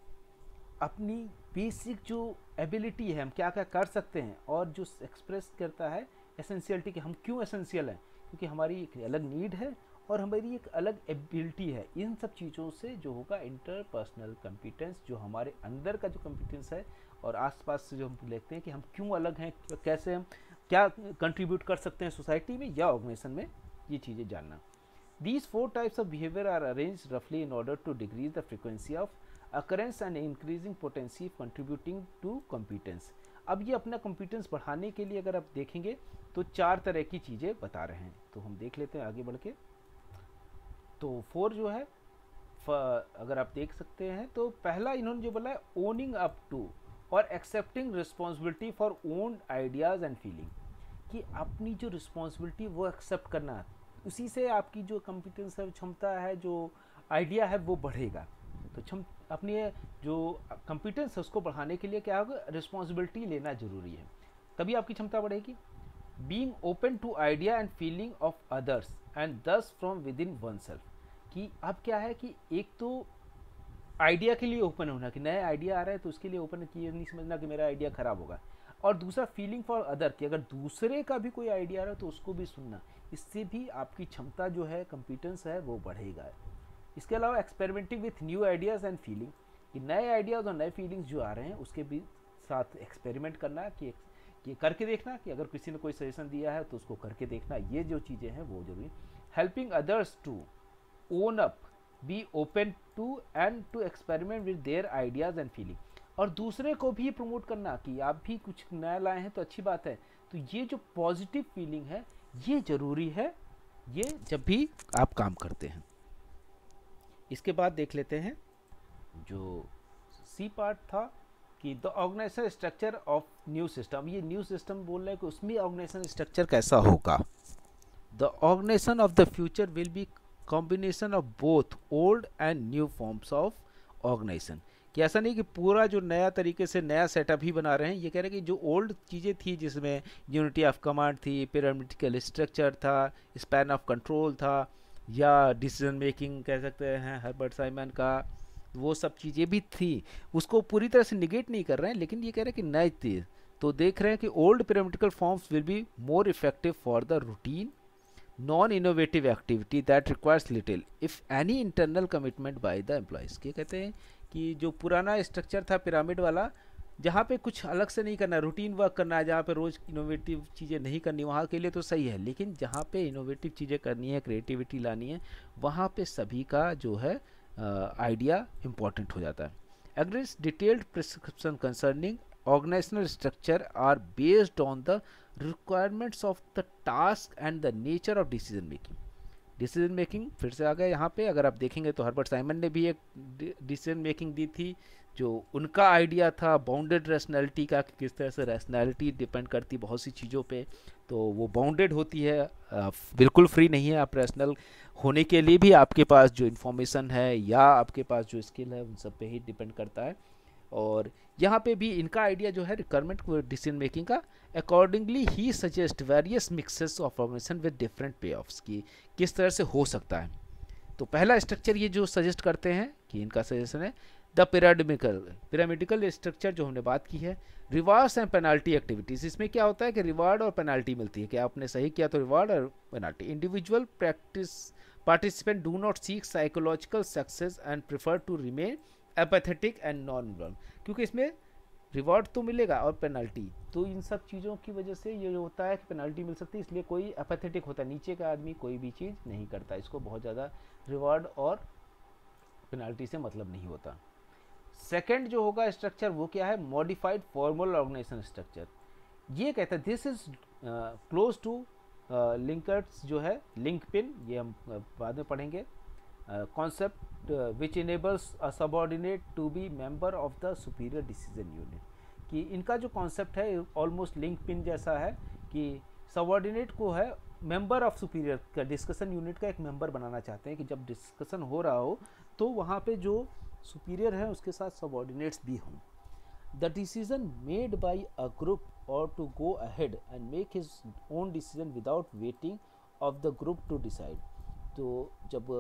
अपनी बेसिक जो एबिलिटी है हम क्या क्या कर सकते हैं, और जो एक्सप्रेस करता है एसेंशियलिटी कि हम क्यों एसेंशियल हैं, क्योंकि हमारी एक अलग नीड है और हमारी एक अलग एबिलिटी है। इन सब चीज़ों से जो होगा इंटरपर्सनल कॉम्पिटेंस, जो हमारे अंदर का जो कॉम्पिटेंस है और आसपास से जो हम देखते हैं कि हम क्यों अलग हैं, कैसे हम क्या कंट्रीब्यूट कर सकते हैं सोसाइटी में या ऑर्गेनाइजेशन में, ये चीज़ें जानना। These four types of behaviour are arrange रफली in order to decrease the frequency of occurrence and increasing potency contributing to competence. अब ये अपना कॉम्पिटेंस बढ़ाने के लिए अगर आप देखेंगे तो चार तरह की चीज़ें बता रहे हैं, तो हम देख लेते हैं आगे बढ़ के। तो फोर जो है अगर आप देख सकते हैं, तो पहला इन्होंने जो बोला है ओनिंग अप टू और accepting responsibility for own ideas and feeling, कि अपनी जो रिस्पॉन्सिबिलिटी वो एक्सेप्ट करना, उसी से आपकी जो कॉम्पिटेंस है, क्षमता है, जो आइडिया है वो बढ़ेगा। तो क्षम अपनी जो कॉम्पिटेंस है उसको बढ़ाने के लिए क्या होगा, रिस्पॉन्सिबिलिटी लेना जरूरी है, तभी आपकी क्षमता बढ़ेगी। Being open to idea and feeling of others and this from within oneself, कि अब क्या है कि एक तो आइडिया के लिए ओपन होना, कि नया आइडिया आ रहा है तो उसके लिए ओपन किए, नहीं समझना कि मेरा आइडिया खराब होगा, और दूसरा फीलिंग फॉर अदर, कि अगर दूसरे का भी कोई आइडिया आ रहा है तो उसको भी सुनना, इससे भी आपकी क्षमता जो है, कॉम्पिटेंस है, वो बढ़ेगा। इसके अलावा experimenting with new ideas and feeling, कि नए आइडियाज़ और नए फीलिंग्स जो आ रहे हैं उसके भी साथ एक्सपेरिमेंट करना, कि कि करके देखना, कि अगर किसी ने कोई सजेशन दिया है तो उसको करके देखना, ये जो चीज़ें हैं वो जरूरी। Helping others to own up, be open to and to experiment with their ideas and feeling, और दूसरे को भी प्रमोट करना कि आप भी कुछ नया लाए हैं तो अच्छी बात है। तो ये जो पॉजिटिव फीलिंग है ये ज़रूरी है, ये जब भी आप काम करते हैं। इसके बाद देख लेते हैं जो सी पार्ट था कि the organization structure of new system. ये न्यू सिस्टम बोल रहे हैं कि उसमें ऑर्गेनाइजेशन स्ट्रक्चर कैसा होगा। The organization of the future will be combination of both old and new forms of organization, कि ऐसा नहीं कि पूरा जो नया तरीके से नया सेटअप ही बना रहे हैं। ये कह रहे हैं कि जो ओल्ड चीज़ें थी जिसमें यूनिटी ऑफ कमांड थी, पिरामिडिकल स्ट्रक्चर था, स्पैन ऑफ कंट्रोल था, या डिसीजन मेकिंग कह सकते हैं हर्बर्ट साइमन का, वो सब चीज़ें भी थी, उसको पूरी तरह से निगेट नहीं कर रहे हैं, लेकिन ये कह रहे हैं कि नई थी। तो देख रहे हैं कि old pyramidical forms will be more effective for the routine non innovative activity that requires little if any internal commitment by the employees. क्या कहते हैं कि जो पुराना स्ट्रक्चर था पिरामिड वाला, जहाँ पे कुछ अलग से नहीं करना, रूटीन वर्क करना है, जहाँ पे रोज़ इनोवेटिव चीज़ें नहीं करनी, वहाँ के लिए तो सही है, लेकिन जहाँ पे इनोवेटिव चीज़ें करनी है, क्रिएटिविटी लानी है, वहाँ पे सभी का जो है आइडिया इम्पॉर्टेंट हो जाता है। Argyris detailed prescription concerning organizational structure are based on the requirements of the task and the nature of decision making. Decision making फिर से आ गया यहाँ पे, अगर आप देखेंगे तो हर्बर्ट साइमन ने भी एक डिसीजन मेकिंग दी थी, जो उनका आइडिया था बाउंडेड रैशनैलिटी का, कि किस तरह से रैशनैलिटी डिपेंड करती बहुत सी चीज़ों पे, तो वो बाउंडेड होती है, आ, बिल्कुल फ्री नहीं है। आप रैशनल होने के लिए भी आपके पास जो इन्फॉर्मेशन है या आपके पास जो स्किल है उन सब पे ही डिपेंड करता है। और यहाँ पे भी इनका आइडिया जो है रिक्वायरमेंट डिसीजन मेकिंग का, अकॉर्डिंगली ही suggest various mixes of organization with different payoffs, की किस तरह से हो सकता है। तो पहला स्ट्रक्चर ये जो सजेस्ट करते हैं कि इनका सजेशन है द पिरामिडिकल पिरामिडिकल स्ट्रक्चर जो हमने बात की है, रिवार्ड्स एंड पेनाल्टी एक्टिविटीज़। इसमें क्या होता है कि रिवार्ड और पेनाल्टी मिलती है, कि आपने सही किया तो रिवार्ड और penalty. Individual practice participant do not seek psychological success and prefer to remain apathetic and non involve, क्योंकि इसमें रिवॉर्ड तो मिलेगा और पेनल्टी, तो इन सब चीज़ों की वजह से ये जो होता है कि पेनल्टी मिल सकती है, इसलिए कोई एपैथेटिक होता है, नीचे का आदमी कोई भी चीज़ नहीं करता, इसको बहुत ज़्यादा रिवॉर्ड और पेनल्टी से मतलब नहीं होता। सेकंड जो होगा स्ट्रक्चर वो क्या है, मॉडिफाइड फॉर्मल ऑर्गेनाइजेशन स्ट्रक्चर। ये कहता है this is close to linkers जो है लिंक पिन, ये हम uh, बाद में पढ़ेंगे। Concept which enables a subordinate to be member of the superior decision unit, कि इनका जो कॉन्सेप्ट है ऑलमोस्ट लिंक पिन जैसा है, कि सबऑर्डिनेट को है मेंबर ऑफ सुपीरियर का, डिस्कशन यूनिट का एक मेंबर बनाना चाहते हैं कि जब डिस्कशन हो रहा हो तो वहाँ पे जो सुपीरियर है उसके साथ सबऑर्डिनेट्स भी हों। The decision made by a group और to go ahead and make his own decision without waiting of the group to decide. तो जब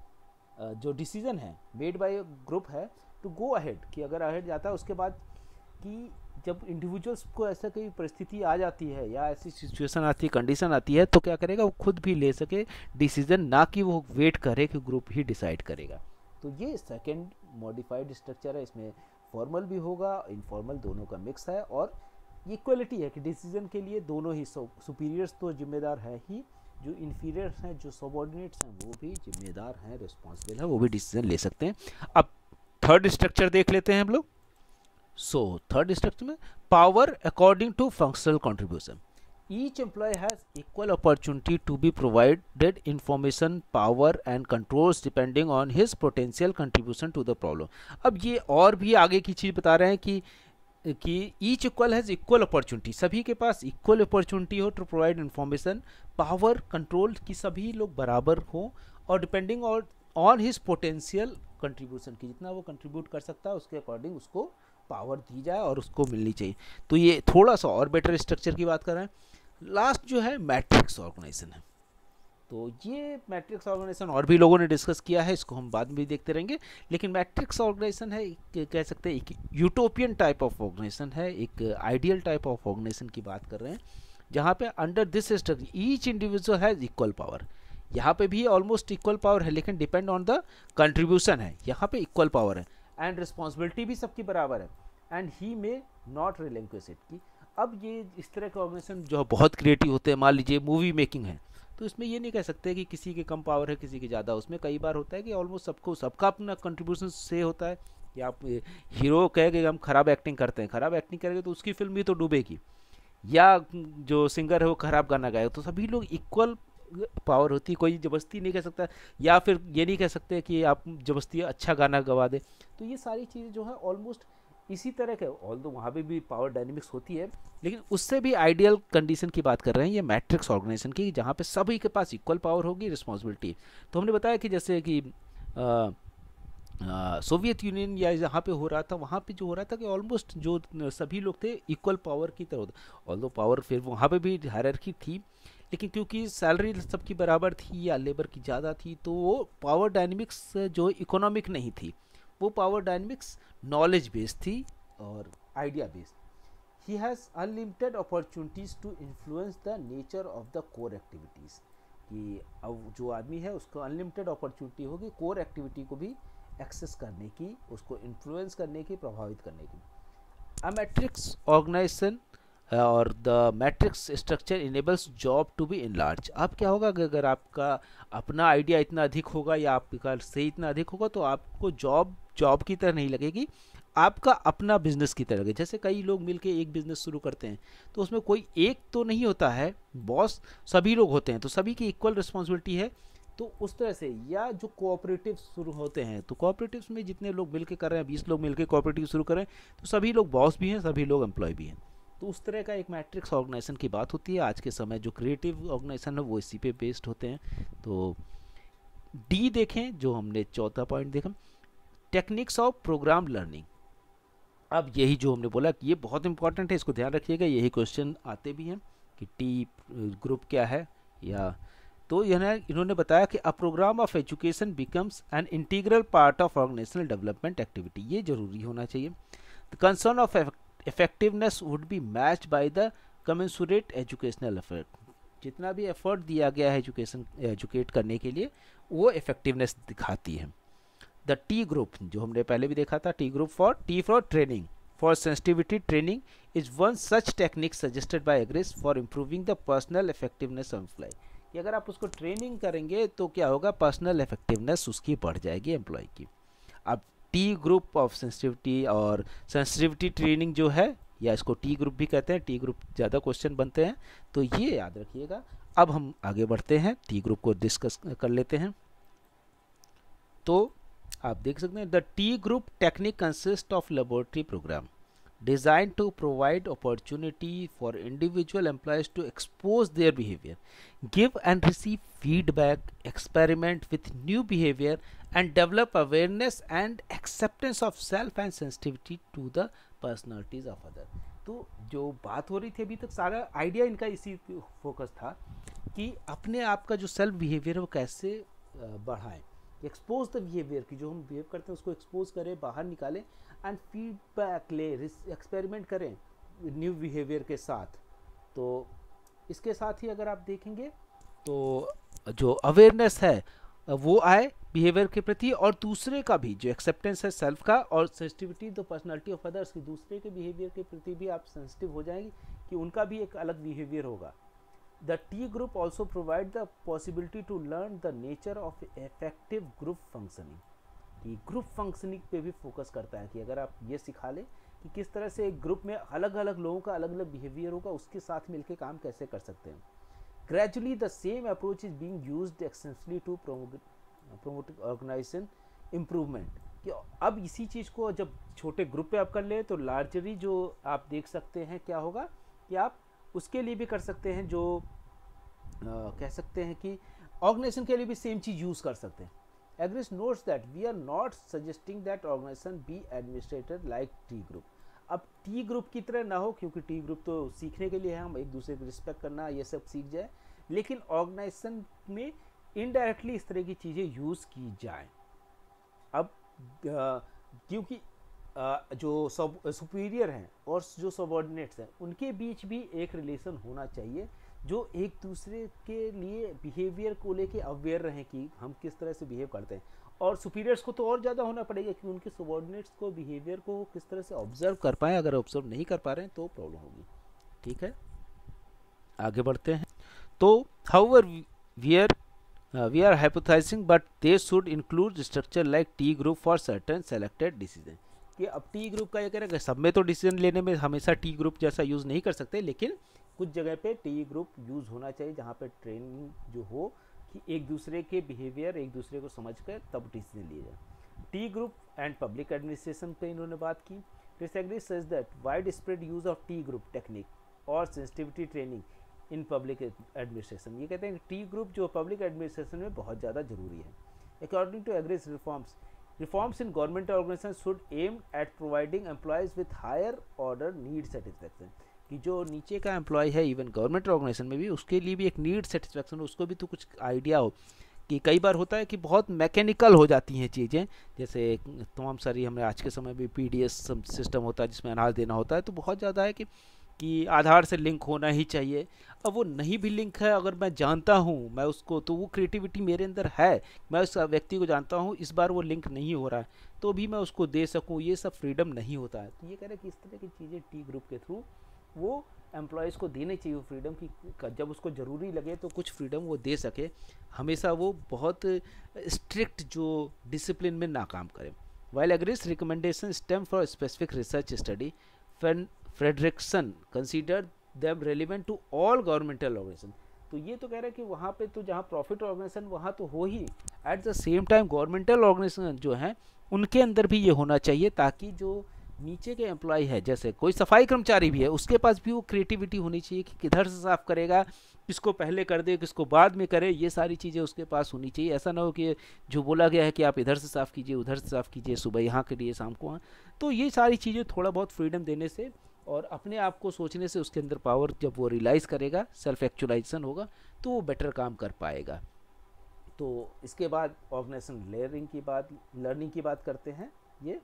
जो डिसीजन है मेड बाय ग्रुप है टू गो अहेड, कि अगर अहेड जाता है उसके बाद, कि जब इंडिविजुअल्स को ऐसा कोई परिस्थिति आ जाती है या ऐसी सिचुएशन आती है, कंडीशन आती है, तो क्या करेगा वो खुद भी ले सके डिसीजन, ना कि वो वेट करे कि ग्रुप ही डिसाइड करेगा। तो ये सेकंड मॉडिफाइड स्ट्रक्चर है, इसमें फॉर्मल भी होगा इनफॉर्मल दोनों का मिक्स है, और इक्वलिटी है कि डिसीजन के लिए दोनों ही, सुपीरियर्स तो जिम्मेदार है ही, जो इन्फीरियर्स हैं जो सबऑर्डिनेट्स हैं वो भी जिम्मेदार हैं, रिस्पॉन्सिबल है, वो भी डिसीजन ले सकते हैं। अब थर्ड स्ट्रक्चर देख लेते हैं हम लोग। सो थर्ड स्ट्रक्चर में power according to functional contribution, each employee has equal opportunity to be provided information power and controls depending on his potential contribution to the problem. अब ये और भी आगे की चीज़ बता रहे हैं कि कि each equal has equal opportunity, सभी के पास इक्वल अपॉर्चुनिटी हो to provide information power control, की सभी लोग बराबर हों, और depending on on his potential contribution, की जितना वो कंट्रीब्यूट कर सकता है उसके अकॉर्डिंग उसको पावर दी जाए और उसको मिलनी चाहिए। तो ये थोड़ा सा और बेटर स्ट्रक्चर की बात कर रहे हैं। लास्ट जो है मैट्रिक्स ऑर्गेनाइजेशन है, तो ये मैट्रिक्स ऑर्गेनाइजेशन और भी लोगों ने डिस्कस किया है, इसको हम बाद में भी देखते रहेंगे, लेकिन मैट्रिक्स ऑर्गेनाइजेशन है कह सकते हैं एक यूटोपियन टाइप ऑफ ऑर्गेनाइजेशन है, एक आइडियल टाइप ऑफ ऑर्गेनाइजेशन की बात कर रहे हैं, जहाँ पे under this structure each individual has equal power. यहाँ पे भी ऑलमोस्ट इक्वल पावर है, लेकिन डिपेंड ऑन द कंट्रीब्यूशन है, यहाँ पे इक्वल पावर है, एंड रिस्पॉन्सिबिलिटी भी सबकी बराबर है, and he may not relinquish it, की अब ये इस तरह के ऑर्गेनाइजेशन जो बहुत क्रिएटिव होते हैं, मान लीजिए मूवी मेकिंग है, तो इसमें ये नहीं कह सकते कि किसी के कम पावर है किसी के ज़्यादा। उसमें कई बार होता है कि ऑलमोस्ट सबको सबका अपना कंट्रीब्यूशन से होता है। या आप हीरो कहे कि हम खराब एक्टिंग करते हैं, खराब एक्टिंग करेंगे तो उसकी फिल्म भी तो डूबेगी। या जो सिंगर है वो खराब गाना गाएगा, तो सभी लोग इक्वल पावर होती है, कोई जबरदस्ती नहीं कह सकता। या फिर ये नहीं कह सकते कि आप जबरदस्ती अच्छा गाना गवा दे। तो ये सारी चीज़ें जो है ऑलमोस्ट इसी तरह के, ऑल दो वहाँ पे भी पावर डायनेमिक्स होती है, लेकिन उससे भी आइडियल कंडीशन की बात कर रहे हैं ये मैट्रिक्स ऑर्गेनाइजेशन की, जहाँ पे सभी के पास इक्वल पावर होगी, रिस्पॉन्सिबिलिटी। तो हमने बताया कि जैसे कि आ, सोवियत यूनियन या जहाँ पे हो रहा था, वहाँ पे जो हो रहा था कि ऑलमोस्ट जो सभी लोग थे इक्वल पावर की तरह होते। ऑल दो पावर फिर वहाँ पे भी हायरार्की थी, लेकिन क्योंकि सैलरी सबकी बराबर थी या लेबर की ज़्यादा थी, तो वो पावर डायनेमिक्स जो इकोनॉमिक नहीं थी, वो पावर डायनेमिक्स नॉलेज बेस्ड थी और idea based. He has unlimited opportunities to influence the nature of the core activities, कि अब जो आदमी है उसको अनलिमिटेड अपॉर्चुनिटी होगी कोर एक्टिविटी को भी एक्सेस करने की, उसको इन्फ्लुएंस करने की, प्रभावित करने की। अ मैट्रिक्स ऑर्गेनाइजेशन और the matrix structure enables job to be enlarge. अब क्या होगा कि अगर आपका अपना आइडिया इतना अधिक होगा या आपका सही इतना अधिक होगा, तो आपको जॉब जॉब की तरह नहीं लगेगी, आपका अपना बिजनेस की तरह लगेगी। जैसे कई लोग मिलके एक बिजनेस शुरू करते हैं, तो उसमें कोई एक तो नहीं होता है बॉस, सभी लोग होते हैं, तो सभी की इक्वल रिस्पॉन्सिबिलिटी है। तो उस तरह से, या जो कोऑपरेटिव शुरू होते हैं, तो कोऑपरेटिव्स में जितने लोग मिलके कर रहे हैं, बीस लोग मिलके कोऑपरेटिव शुरू कर रहे हैं, तो सभी लोग बॉस भी हैं, सभी लोग एम्प्लॉय भी हैं। तो उस तरह का एक मैट्रिक्स ऑर्गेनाइजेशन की बात होती है। आज के समय जो क्रिएटिव ऑर्गेनाइजेशन है वो इसी पे बेस्ड होते हैं। तो डी देखें, जो हमने चौथा पॉइंट देखा, टेक्निक्स ऑफ प्रोग्राम लर्निंग। अब यही जो हमने बोला कि ये बहुत इंपॉर्टेंट है, इसको ध्यान रखिएगा, यही क्वेश्चन आते भी हैं कि टी ग्रुप क्या है। या तो यह इन्होंने बताया कि a program of education becomes an integral part of organizational development activity. ये जरूरी होना चाहिए। The concern of effectiveness would be matched by the commensurate educational effort। जितना भी एफर्ट दिया गया है एजुकेशन एजुकेट करने के लिए, वो इफेक्टिवनेस दिखाती है। द टी ग्रुप, जो हमने पहले भी देखा था, T group for T for training for sensitivity training is one such technique suggested by Argyris for improving the personal effectiveness of employee. कि अगर आप उसको ट्रेनिंग करेंगे तो क्या होगा, पर्सनल इफेक्टिवनेस उसकी बढ़ जाएगी एम्प्लॉय की। अब टी ग्रुप ऑफ सेंसिटिविटी और सेंसिटिविटी ट्रेनिंग जो है, या इसको टी ग्रुप भी कहते हैं, टी ग्रुप ज़्यादा क्वेश्चन बनते हैं, तो ये याद रखिएगा। अब हम आगे बढ़ते हैं, टी ग्रुप को डिस्कस कर लेते हैं। तो आप देख सकते हैं, the T group technique consist of laboratory program designed to provide opportunity for individual employees to expose their behavior, give and receive feedback, experiment with new behavior, and develop awareness and acceptance of self and sensitivity to the personalities of other। तो जो बात हो रही थी अभी तक, सारा idea इनका इसी फोकस था कि अपने आप का जो सेल्फ बिहेवियर है वो कैसे बढ़ाएं, एक्सपोज द बिहेवियर की, जो हम बिहेव करते हैं उसको एक्सपोज करें, बाहर निकालें, एंड फीडबैक ले, एक्सपेरिमेंट करें न्यू बिहेवियर के साथ। तो इसके साथ ही अगर आप देखेंगे तो जो अवेयरनेस है वो आए बिहेवियर के प्रति, और दूसरे का भी जो एक्सेप्टेंस है सेल्फ का, और sensitivity the personality of others की, दूसरे के बिहेवियर के प्रति भी आप सेंसिटिव हो जाएंगे कि उनका भी एक अलग बिहेवियर होगा। The T group also provide the possibility to learn the nature of effective group functioning। कि ग्रुप फंक्शनिंग पे भी फोकस करता है कि अगर आप ये सिखा लें कि किस तरह से एक ग्रुप में अलग अलग लोगों का अलग अलग बिहेवियर होगा, उसके साथ मिलकर काम कैसे कर सकते हैं। Gradually the same approach is being used extensively to promote organization improvement. कि अब इसी चीज़ को जब छोटे ग्रुप पे आप कर ले, तो लार्जरी जो आप देख सकते हैं क्या होगा कि आप उसके लिए भी कर सकते हैं, जो आ, कह सकते हैं कि ऑर्गेनाइजेशन के लिए भी सेम चीज़ यूज़ कर सकते हैं। Argyris notes that we are not suggesting that organization be administrated like T group. अब टी ग्रुप की तरह ना हो, क्योंकि टी ग्रुप तो सीखने के लिए है, हम एक दूसरे को रिस्पेक्ट करना ये सब सीख जाए, लेकिन ऑर्गेनाइजेशन में इनडायरेक्टली इस तरह की चीज़ें यूज़ की जाए। अब क्योंकि जो सब सुपीरियर हैं और जो सबऑर्डिनेट्स हैं, उनके बीच भी एक रिलेशन होना चाहिए, जो एक दूसरे के लिए बिहेवियर को लेके अवेयर रहें कि हम किस तरह से बिहेव करते हैं। और सुपीरियर्स को तो और ज़्यादा होना पड़ेगा कि उनके सबऑर्डिनेट्स को बिहेवियर को किस तरह से ऑब्जर्व कर पाएँ। अगर ऑब्जर्व नहीं कर पा रहे हैं तो प्रॉब्लम होगी। ठीक है, आगे बढ़ते हैं। तो however we are we are hypothesizing but they should include structure like T group for certain selected decision. कि अब टी ग्रुप का ये कह रहा है कि सब में तो डिसीजन लेने में हमेशा टी ग्रुप जैसा यूज़ नहीं कर सकते, लेकिन कुछ जगह पे टी ग्रुप यूज़ होना चाहिए जहाँ पे ट्रेनिंग जो हो कि एक दूसरे के बिहेवियर, एक दूसरे को समझ कर तब डिसीजन लिए जाए। T group and public administration पे इन्होंने बात की। Disagrees that widespread use of T group technique और sensitivity training in public administration. ये कहते हैं कि टी ग्रुप जो पब्लिक एडमिनिस्ट्रेशन में बहुत ज़्यादा जरूरी है। According to Argyris reforms reforms in government organization should aim at providing employees with higher order need satisfaction. कि जो नीचे का एम्प्लॉय है इवन गवर्नमेंट ऑर्गेनाइजेशन में भी, उसके लिए भी एक नीड सेटिस्फैक्शन, उसको भी तो कुछ आइडिया हो। कि कई बार होता है कि बहुत मैकेनिकल हो जाती हैं चीज़ें, जैसे तमाम सारी हमने आज के समय में पीडीएस सिस्टम होता है जिसमें अनाज देना होता है, तो बहुत ज़्यादा है कि कि आधार से लिंक होना ही चाहिए। अब वो नहीं भी लिंक है, अगर मैं जानता हूँ मैं उसको, तो वो क्रिएटिविटी मेरे अंदर है, मैं उस व्यक्ति को जानता हूँ, इस बार वो लिंक नहीं हो रहा है तो भी मैं उसको दे सकूँ, ये सब फ्रीडम नहीं होता है। तो ये कह रहे हैं कि इस तरह की चीज़ें टी ग्रुप के थ्रू वो एम्प्लॉयज़ को देने चाहिए वो फ्रीडम की, जब उसको ज़रूरी लगे तो कुछ फ्रीडम वो दे सके, हमेशा वो बहुत स्ट्रिक्ट जो डिसिप्लिन में ना काम करे। While Argyris recommendation stem for specific research study, Frederickson consider them relevant to all governmental organization. तो ये तो कह रहे हैं कि वहाँ पे तो जहाँ प्रॉफिट ऑर्गेनाइजेशन वहाँ तो हो ही, at the same time governmental organization जो हैं उनके अंदर भी ये होना चाहिए, ताकि जो नीचे के एम्प्लॉय है, जैसे कोई सफाई कर्मचारी भी है, उसके पास भी वो क्रिएटिविटी होनी चाहिए कि किधर से साफ करेगा, किसको पहले कर दे, किसको बाद में करे, ये सारी चीज़ें उसके पास होनी चाहिए। ऐसा ना हो कि जो बोला गया है कि आप इधर से साफ़ कीजिए, उधर से साफ़ कीजिए, सुबह यहाँ करिए, शाम को वहाँ। तो ये सारी चीज़ें थोड़ा बहुत फ्रीडम देने से और अपने आप को सोचने से उसके अंदर पावर जब वो रियलाइज़ करेगा, सेल्फ एक्चुअलाइजेशन होगा, तो वो बेटर काम कर पाएगा। तो इसके बाद ऑर्गेनाइजेशन लेयरिंग की बात, लर्निंग की बात करते हैं। ये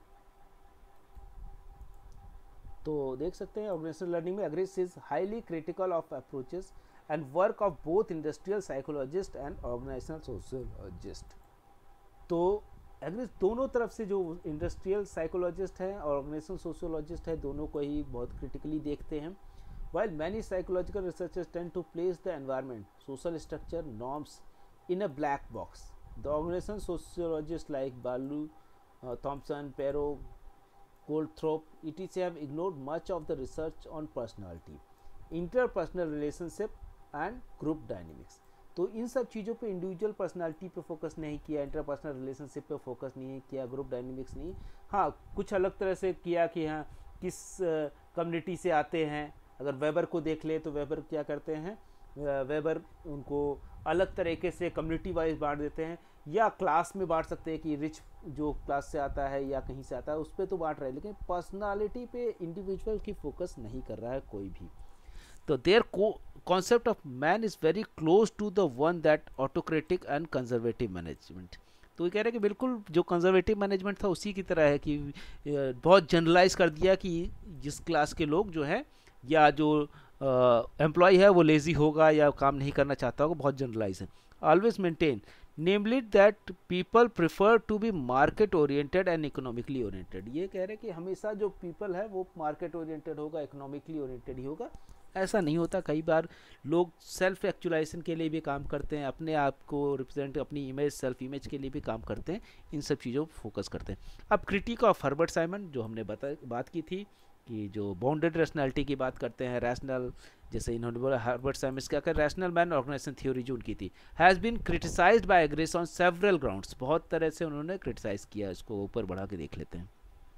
तो देख सकते हैं ऑर्गेनाइजेशनल लर्निंग में Argyris is highly critical of approaches and work of both industrial psychologist and organizational sociologist. तो एग्रीज दोनों तरफ से जो इंडस्ट्रियल साइकोलॉजिस्ट हैं और ऑर्गेनाइजेशनल सोशियोलॉजिस्ट है, दोनों को ही बहुत क्रिटिकली देखते हैं। While many psychological researchers tend to place the environment, social structure, norms in a black box, the organizational sociologist like Blau, Thompson, Perrow, Goldthorpe, et cetera have ignored much of the research on personality, interpersonal relationship and group dynamics। तो इन सब चीज़ों पे individual personality पे focus नहीं किया, interpersonal relationship पे focus नहीं किया, ग्रुप डायनेमिक्स नहीं, हाँ कुछ अलग तरह से किया कि हाँ किस कम्युनिटी uh, से आते हैं। अगर वेबर को देख ले तो वेबर क्या करते हैं, वेबर उनको अलग तरीके से कम्युनिटी वाइज बांट देते हैं, या क्लास में बांट सकते हैं कि रिच जो क्लास से आता है या कहीं से आता है उस पर तो बांट रहे हैं, लेकिन पर्सनालिटी पे इंडिविजुअल की फोकस नहीं कर रहा है कोई भी। तो their concept of man is very close to the one that autocratic and conservative management. तो ये कह रहे हैं कि बिल्कुल जो कंजर्वेटिव मैनेजमेंट था उसी की तरह है कि बहुत जनरलाइज कर दिया कि जिस क्लास के लोग जो है या जो एम्प्लॉय uh, है वो लेजी होगा या काम नहीं करना चाहता होगा, बहुत जनरलाइज है। Always maintain namely that people prefer to be market oriented and economically oriented. ये कह रहे हैं कि हमेशा जो पीपल है वो मार्केट ओरिएंटेड होगा, इकोनॉमिकली ओरिएंटेड ही होगा, ऐसा नहीं होता। कई बार लोग सेल्फ एक्चुअलाइजेशन के लिए भी काम करते हैं, अपने आप को रिप्रेजेंट, अपनी इमेज, सेल्फ इमेज के लिए भी काम करते हैं, इन सब चीज़ों पर फोकस करते हैं। अब क्रिटिक ऑफ हर्बर्ट साइमन जो हमने बता बात की थी कि जो बाउंडेड रैशनैलिटी की बात करते हैं, रैशनल, जैसे इन्होंने बोला हर्बर्ट साइमन क्या कर, रैशनल मैन ऑर्गेनाइजेशन थ्योरी जो उनकी थी, has been criticized by Argyris on several grounds, बहुत तरह से उन्होंने क्रिटिसाइज किया। इसको ऊपर बढ़ा के देख लेते हैं।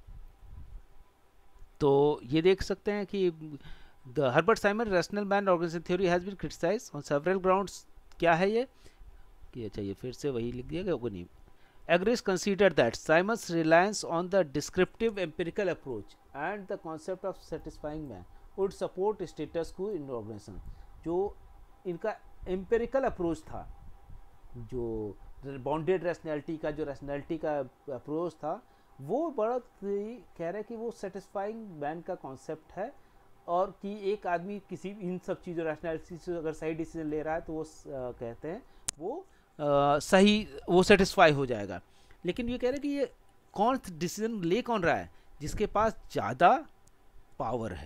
तो ये देख सकते हैं कि the Herbert Simon rational man organization theory has been criticized on several grounds. क्या है ये कि अच्छा ये फिर से वही लिख दिया गया होगा, नहीं। Agrees considered that Simon's reliance on the descriptive empirical approach and the concept of satisfying man would support status quo in organization। जो इनका empirical approach था, जो बाउंडेड रैशनैलिटी का जो रैशनैलिटी का अप्रोच था, वो बड़ा कह रहे कि वो सेटिस्फाइंग मैन का कॉन्सेप्ट है, और कि एक आदमी किसी इन सब चीज़ों रैशनैलिटी से अगर सही डिसीजन ले रहा है तो वो आ, कहते हैं वो Uh, सही, वो सेटिस्फाई हो जाएगा। लेकिन ये कह रहे हैं कि ये कौन डिसीजन ले कौन रहा है, जिसके पास ज़्यादा पावर है,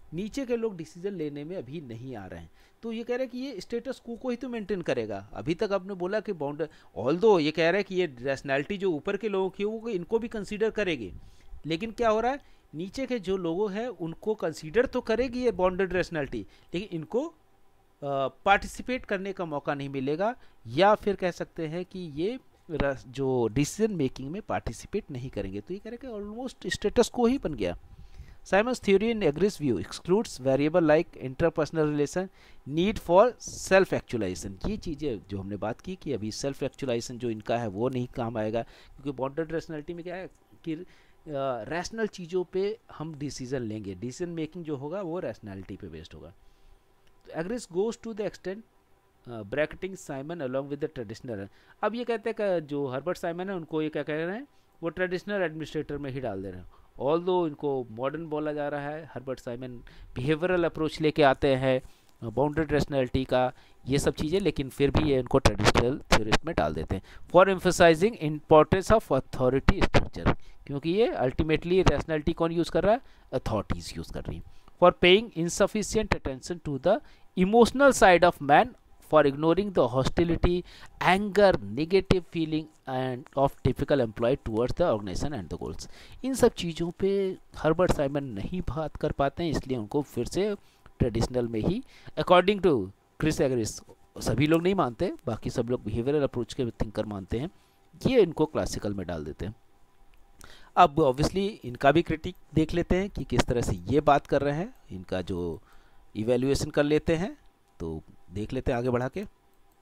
नीचे के लोग डिसीजन लेने में अभी नहीं आ रहे हैं। तो ये कह रहे हैं कि ये स्टेटस को को ही तो मेंटेन करेगा। अभी तक आपने बोला कि बाउंडर, ऑल दो ये कह रहा है कि ये रैशनैलिटी जो ऊपर के लोगों की वो इनको भी कंसीडर करेगी, लेकिन क्या हो रहा है, नीचे के जो लोग हैं उनको कंसीडर तो करेगी ये बाउंडेड रैशनैलिटी, लेकिन इनको पार्टिसिपेट uh, करने का मौका नहीं मिलेगा, या फिर कह सकते हैं कि ये जो डिसीजन मेकिंग में पार्टिसिपेट नहीं करेंगे। तो ये कह रहे हैं कि ऑलमोस्ट स्टेटस को ही बन गया। Simon's theory in Agri's view excludes variable like interpersonal relation, need for self actualization। ये चीज़ें जो हमने बात की कि अभी सेल्फ एक्चुलाइजेशन जो इनका है वो नहीं काम आएगा, क्योंकि बॉन्डेड रैशनैलिटी में क्या है कि रैशनल uh, चीज़ों पे हम डिसीजन लेंगे, डिसीजन मेकिंग जो होगा वो रैशनैलिटी पे बेस्ड होगा। तो Agris goes to the extent bracketing Simon along with the traditional. अब ये कहते हैं कि जो हर्बर्ट साइमन है उनको ये क्या कह रहे हैं, वो ट्रेडिशनल एडमिनिस्ट्रेटर में ही डाल दे रहे हैं। ऑल दो इनको मॉडर्न बोला जा रहा है, हर्बर्ट साइमन बिहेवियरल अप्रोच लेके आते हैं बाउंडेड रैशनैलिटी का, ये सब चीज़ें, लेकिन फिर भी ये इनको ट्रेडिशनल थ्योरीज में डाल देते हैं। For emphasizing importance of authority structure, क्योंकि ये अल्टीमेटली रैशनैलिटी कौन यूज़ कर रहा है, अथॉरिटीज़ यूज़ कर रही हैं। For paying insufficient attention to the emotional side of man, for ignoring the hostility, anger, negative feeling and of typical employee towards the organization and the goals। इन सब चीज़ों पे हर्बर्ट साइमन नहीं बात कर पाते हैं, इसलिए उनको फिर से ट्रेडिशनल में ही अकॉर्डिंग टू क्रिस एग्रिस, सभी लोग नहीं मानते, बाकी सब लोग बिहेवियरल अप्रोच के थिंकर मानते हैं, ये इनको क्लासिकल में डाल देते हैं। अब ऑब्वियसली इनका भी क्रिटिक देख लेते हैं कि किस तरह से ये बात कर रहे हैं, इनका जो इवेल्युएशन कर लेते हैं, तो देख लेते हैं आगे बढ़ा के।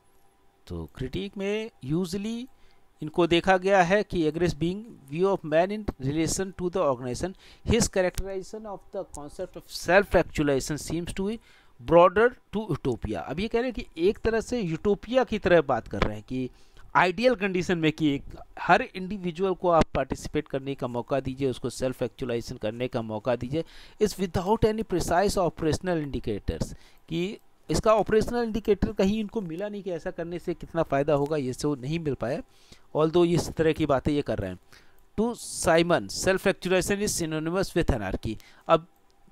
तो क्रिटिक में यूजली इनको देखा गया है कि Argyris being view of man in relation to the organization, his characterization of the concept of self actualization seems to be broader to utopia. अब ये कह रहे हैं कि एक तरह से यूटोपिया की तरह बात कर रहे हैं कि आइडियल कंडीशन में कि एक हर इंडिविजुअल को आप पार्टिसिपेट करने का मौका दीजिए, उसको सेल्फ एक्चुअलाइजेशन करने का मौका दीजिए, is without any precise operational indicators, कि इसका ऑपरेशनल इंडिकेटर कहीं इनको मिला नहीं कि ऐसा करने से कितना फ़ायदा होगा, ये सब नहीं मिल पाया, ऑल दो इस तरह की बातें ये कर रहे हैं। To Simon self actualization is synonymous with anarchy. अब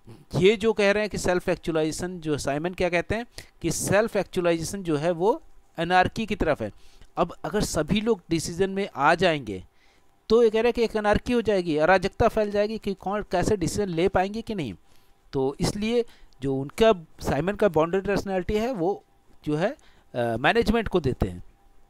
ये जो कह रहे हैं कि सेल्फ एक्चुअलाइजेशन, जो साइमन क्या कहते हैं कि सेल्फ एक्चुअलाइजेशन जो है वो एनार्की की तरफ है। अब अगर सभी लोग डिसीजन में आ जाएंगे तो ये कह रहे हैं कि एक एनार्की हो जाएगी, अराजकता फैल जाएगी कि कौन कैसे डिसीजन ले पाएंगे कि नहीं। तो इसलिए जो उनका साइमन का बाउंडेड रैशनैलिटी है वो जो है मैनेजमेंट को देते हैं,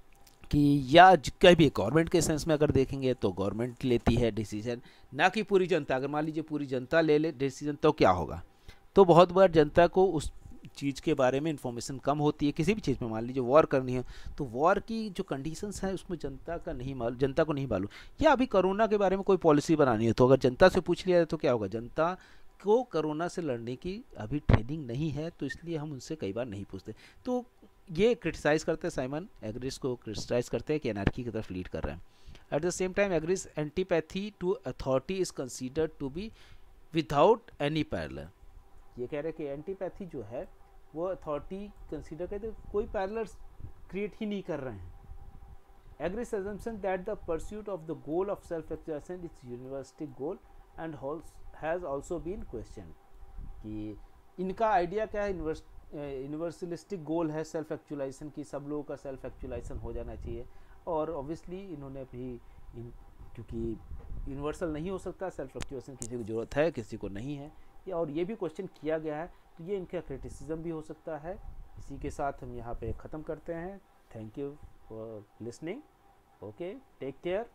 कि या कहीं भी गवर्नमेंट के सेंस में अगर देखेंगे तो गवर्नमेंट लेती है डिसीजन, ना कि पूरी जनता। अगर मान लीजिए पूरी जनता ले ले डिसीजन तो क्या होगा, तो बहुत बार जनता को उस चीज़ के बारे में इंफॉर्मेशन कम होती है। किसी भी चीज़ में मान लीजिए वॉर करनी है तो वॉर की जो कंडीशंस हैं उसमें जनता का नहीं मालूम, जनता को नहीं मालूम। या अभी कोरोना के बारे में कोई पॉलिसी बनानी है तो अगर जनता से पूछ लिया जाए तो क्या होगा, जनता को कोरोना से लड़ने की अभी ट्रेनिंग नहीं है, तो इसलिए हम उनसे कई बार नहीं पूछते। तो ये क्रिटिसाइज करते हैं, साइमन एग्रिस को क्रिटिसाइज करते हैं कि एनार्की की तरफ लीड कर रहे हैं। At the same time Argyris antipathy to authority is considered to be without any parallel. ये कह रहे हैं कि एंटीपैथी जो है वो अथॉरिटी कंसीडर करते कोई पैरेलल क्रिएट ही नहीं कर रहे हैं। एग्रिस assumption that the pursuit of the goal of self actualization is universalistic goal and has also been questioned। कि इनका आइडिया क्या है, यूनिवर्सलिस्टिक गोल है सेल्फ एक्चुअलाइजेशन की, सब लोगों का सेल्फ एक्चुअलाइजेशन हो जाना चाहिए। और ऑब्वियसली इन्होंने भी इन, क्योंकि यूनिवर्सल नहीं हो सकता सेल्फ एक्चुअलाइजेशन, किसी को ज़रूरत है किसी को नहीं है, या और ये भी क्वेश्चन किया गया है, तो ये इनका क्रिटिसिज्म भी हो सकता है। इसी के साथ हम यहाँ पे ख़त्म करते हैं। Thank you for listening. Okay, take care.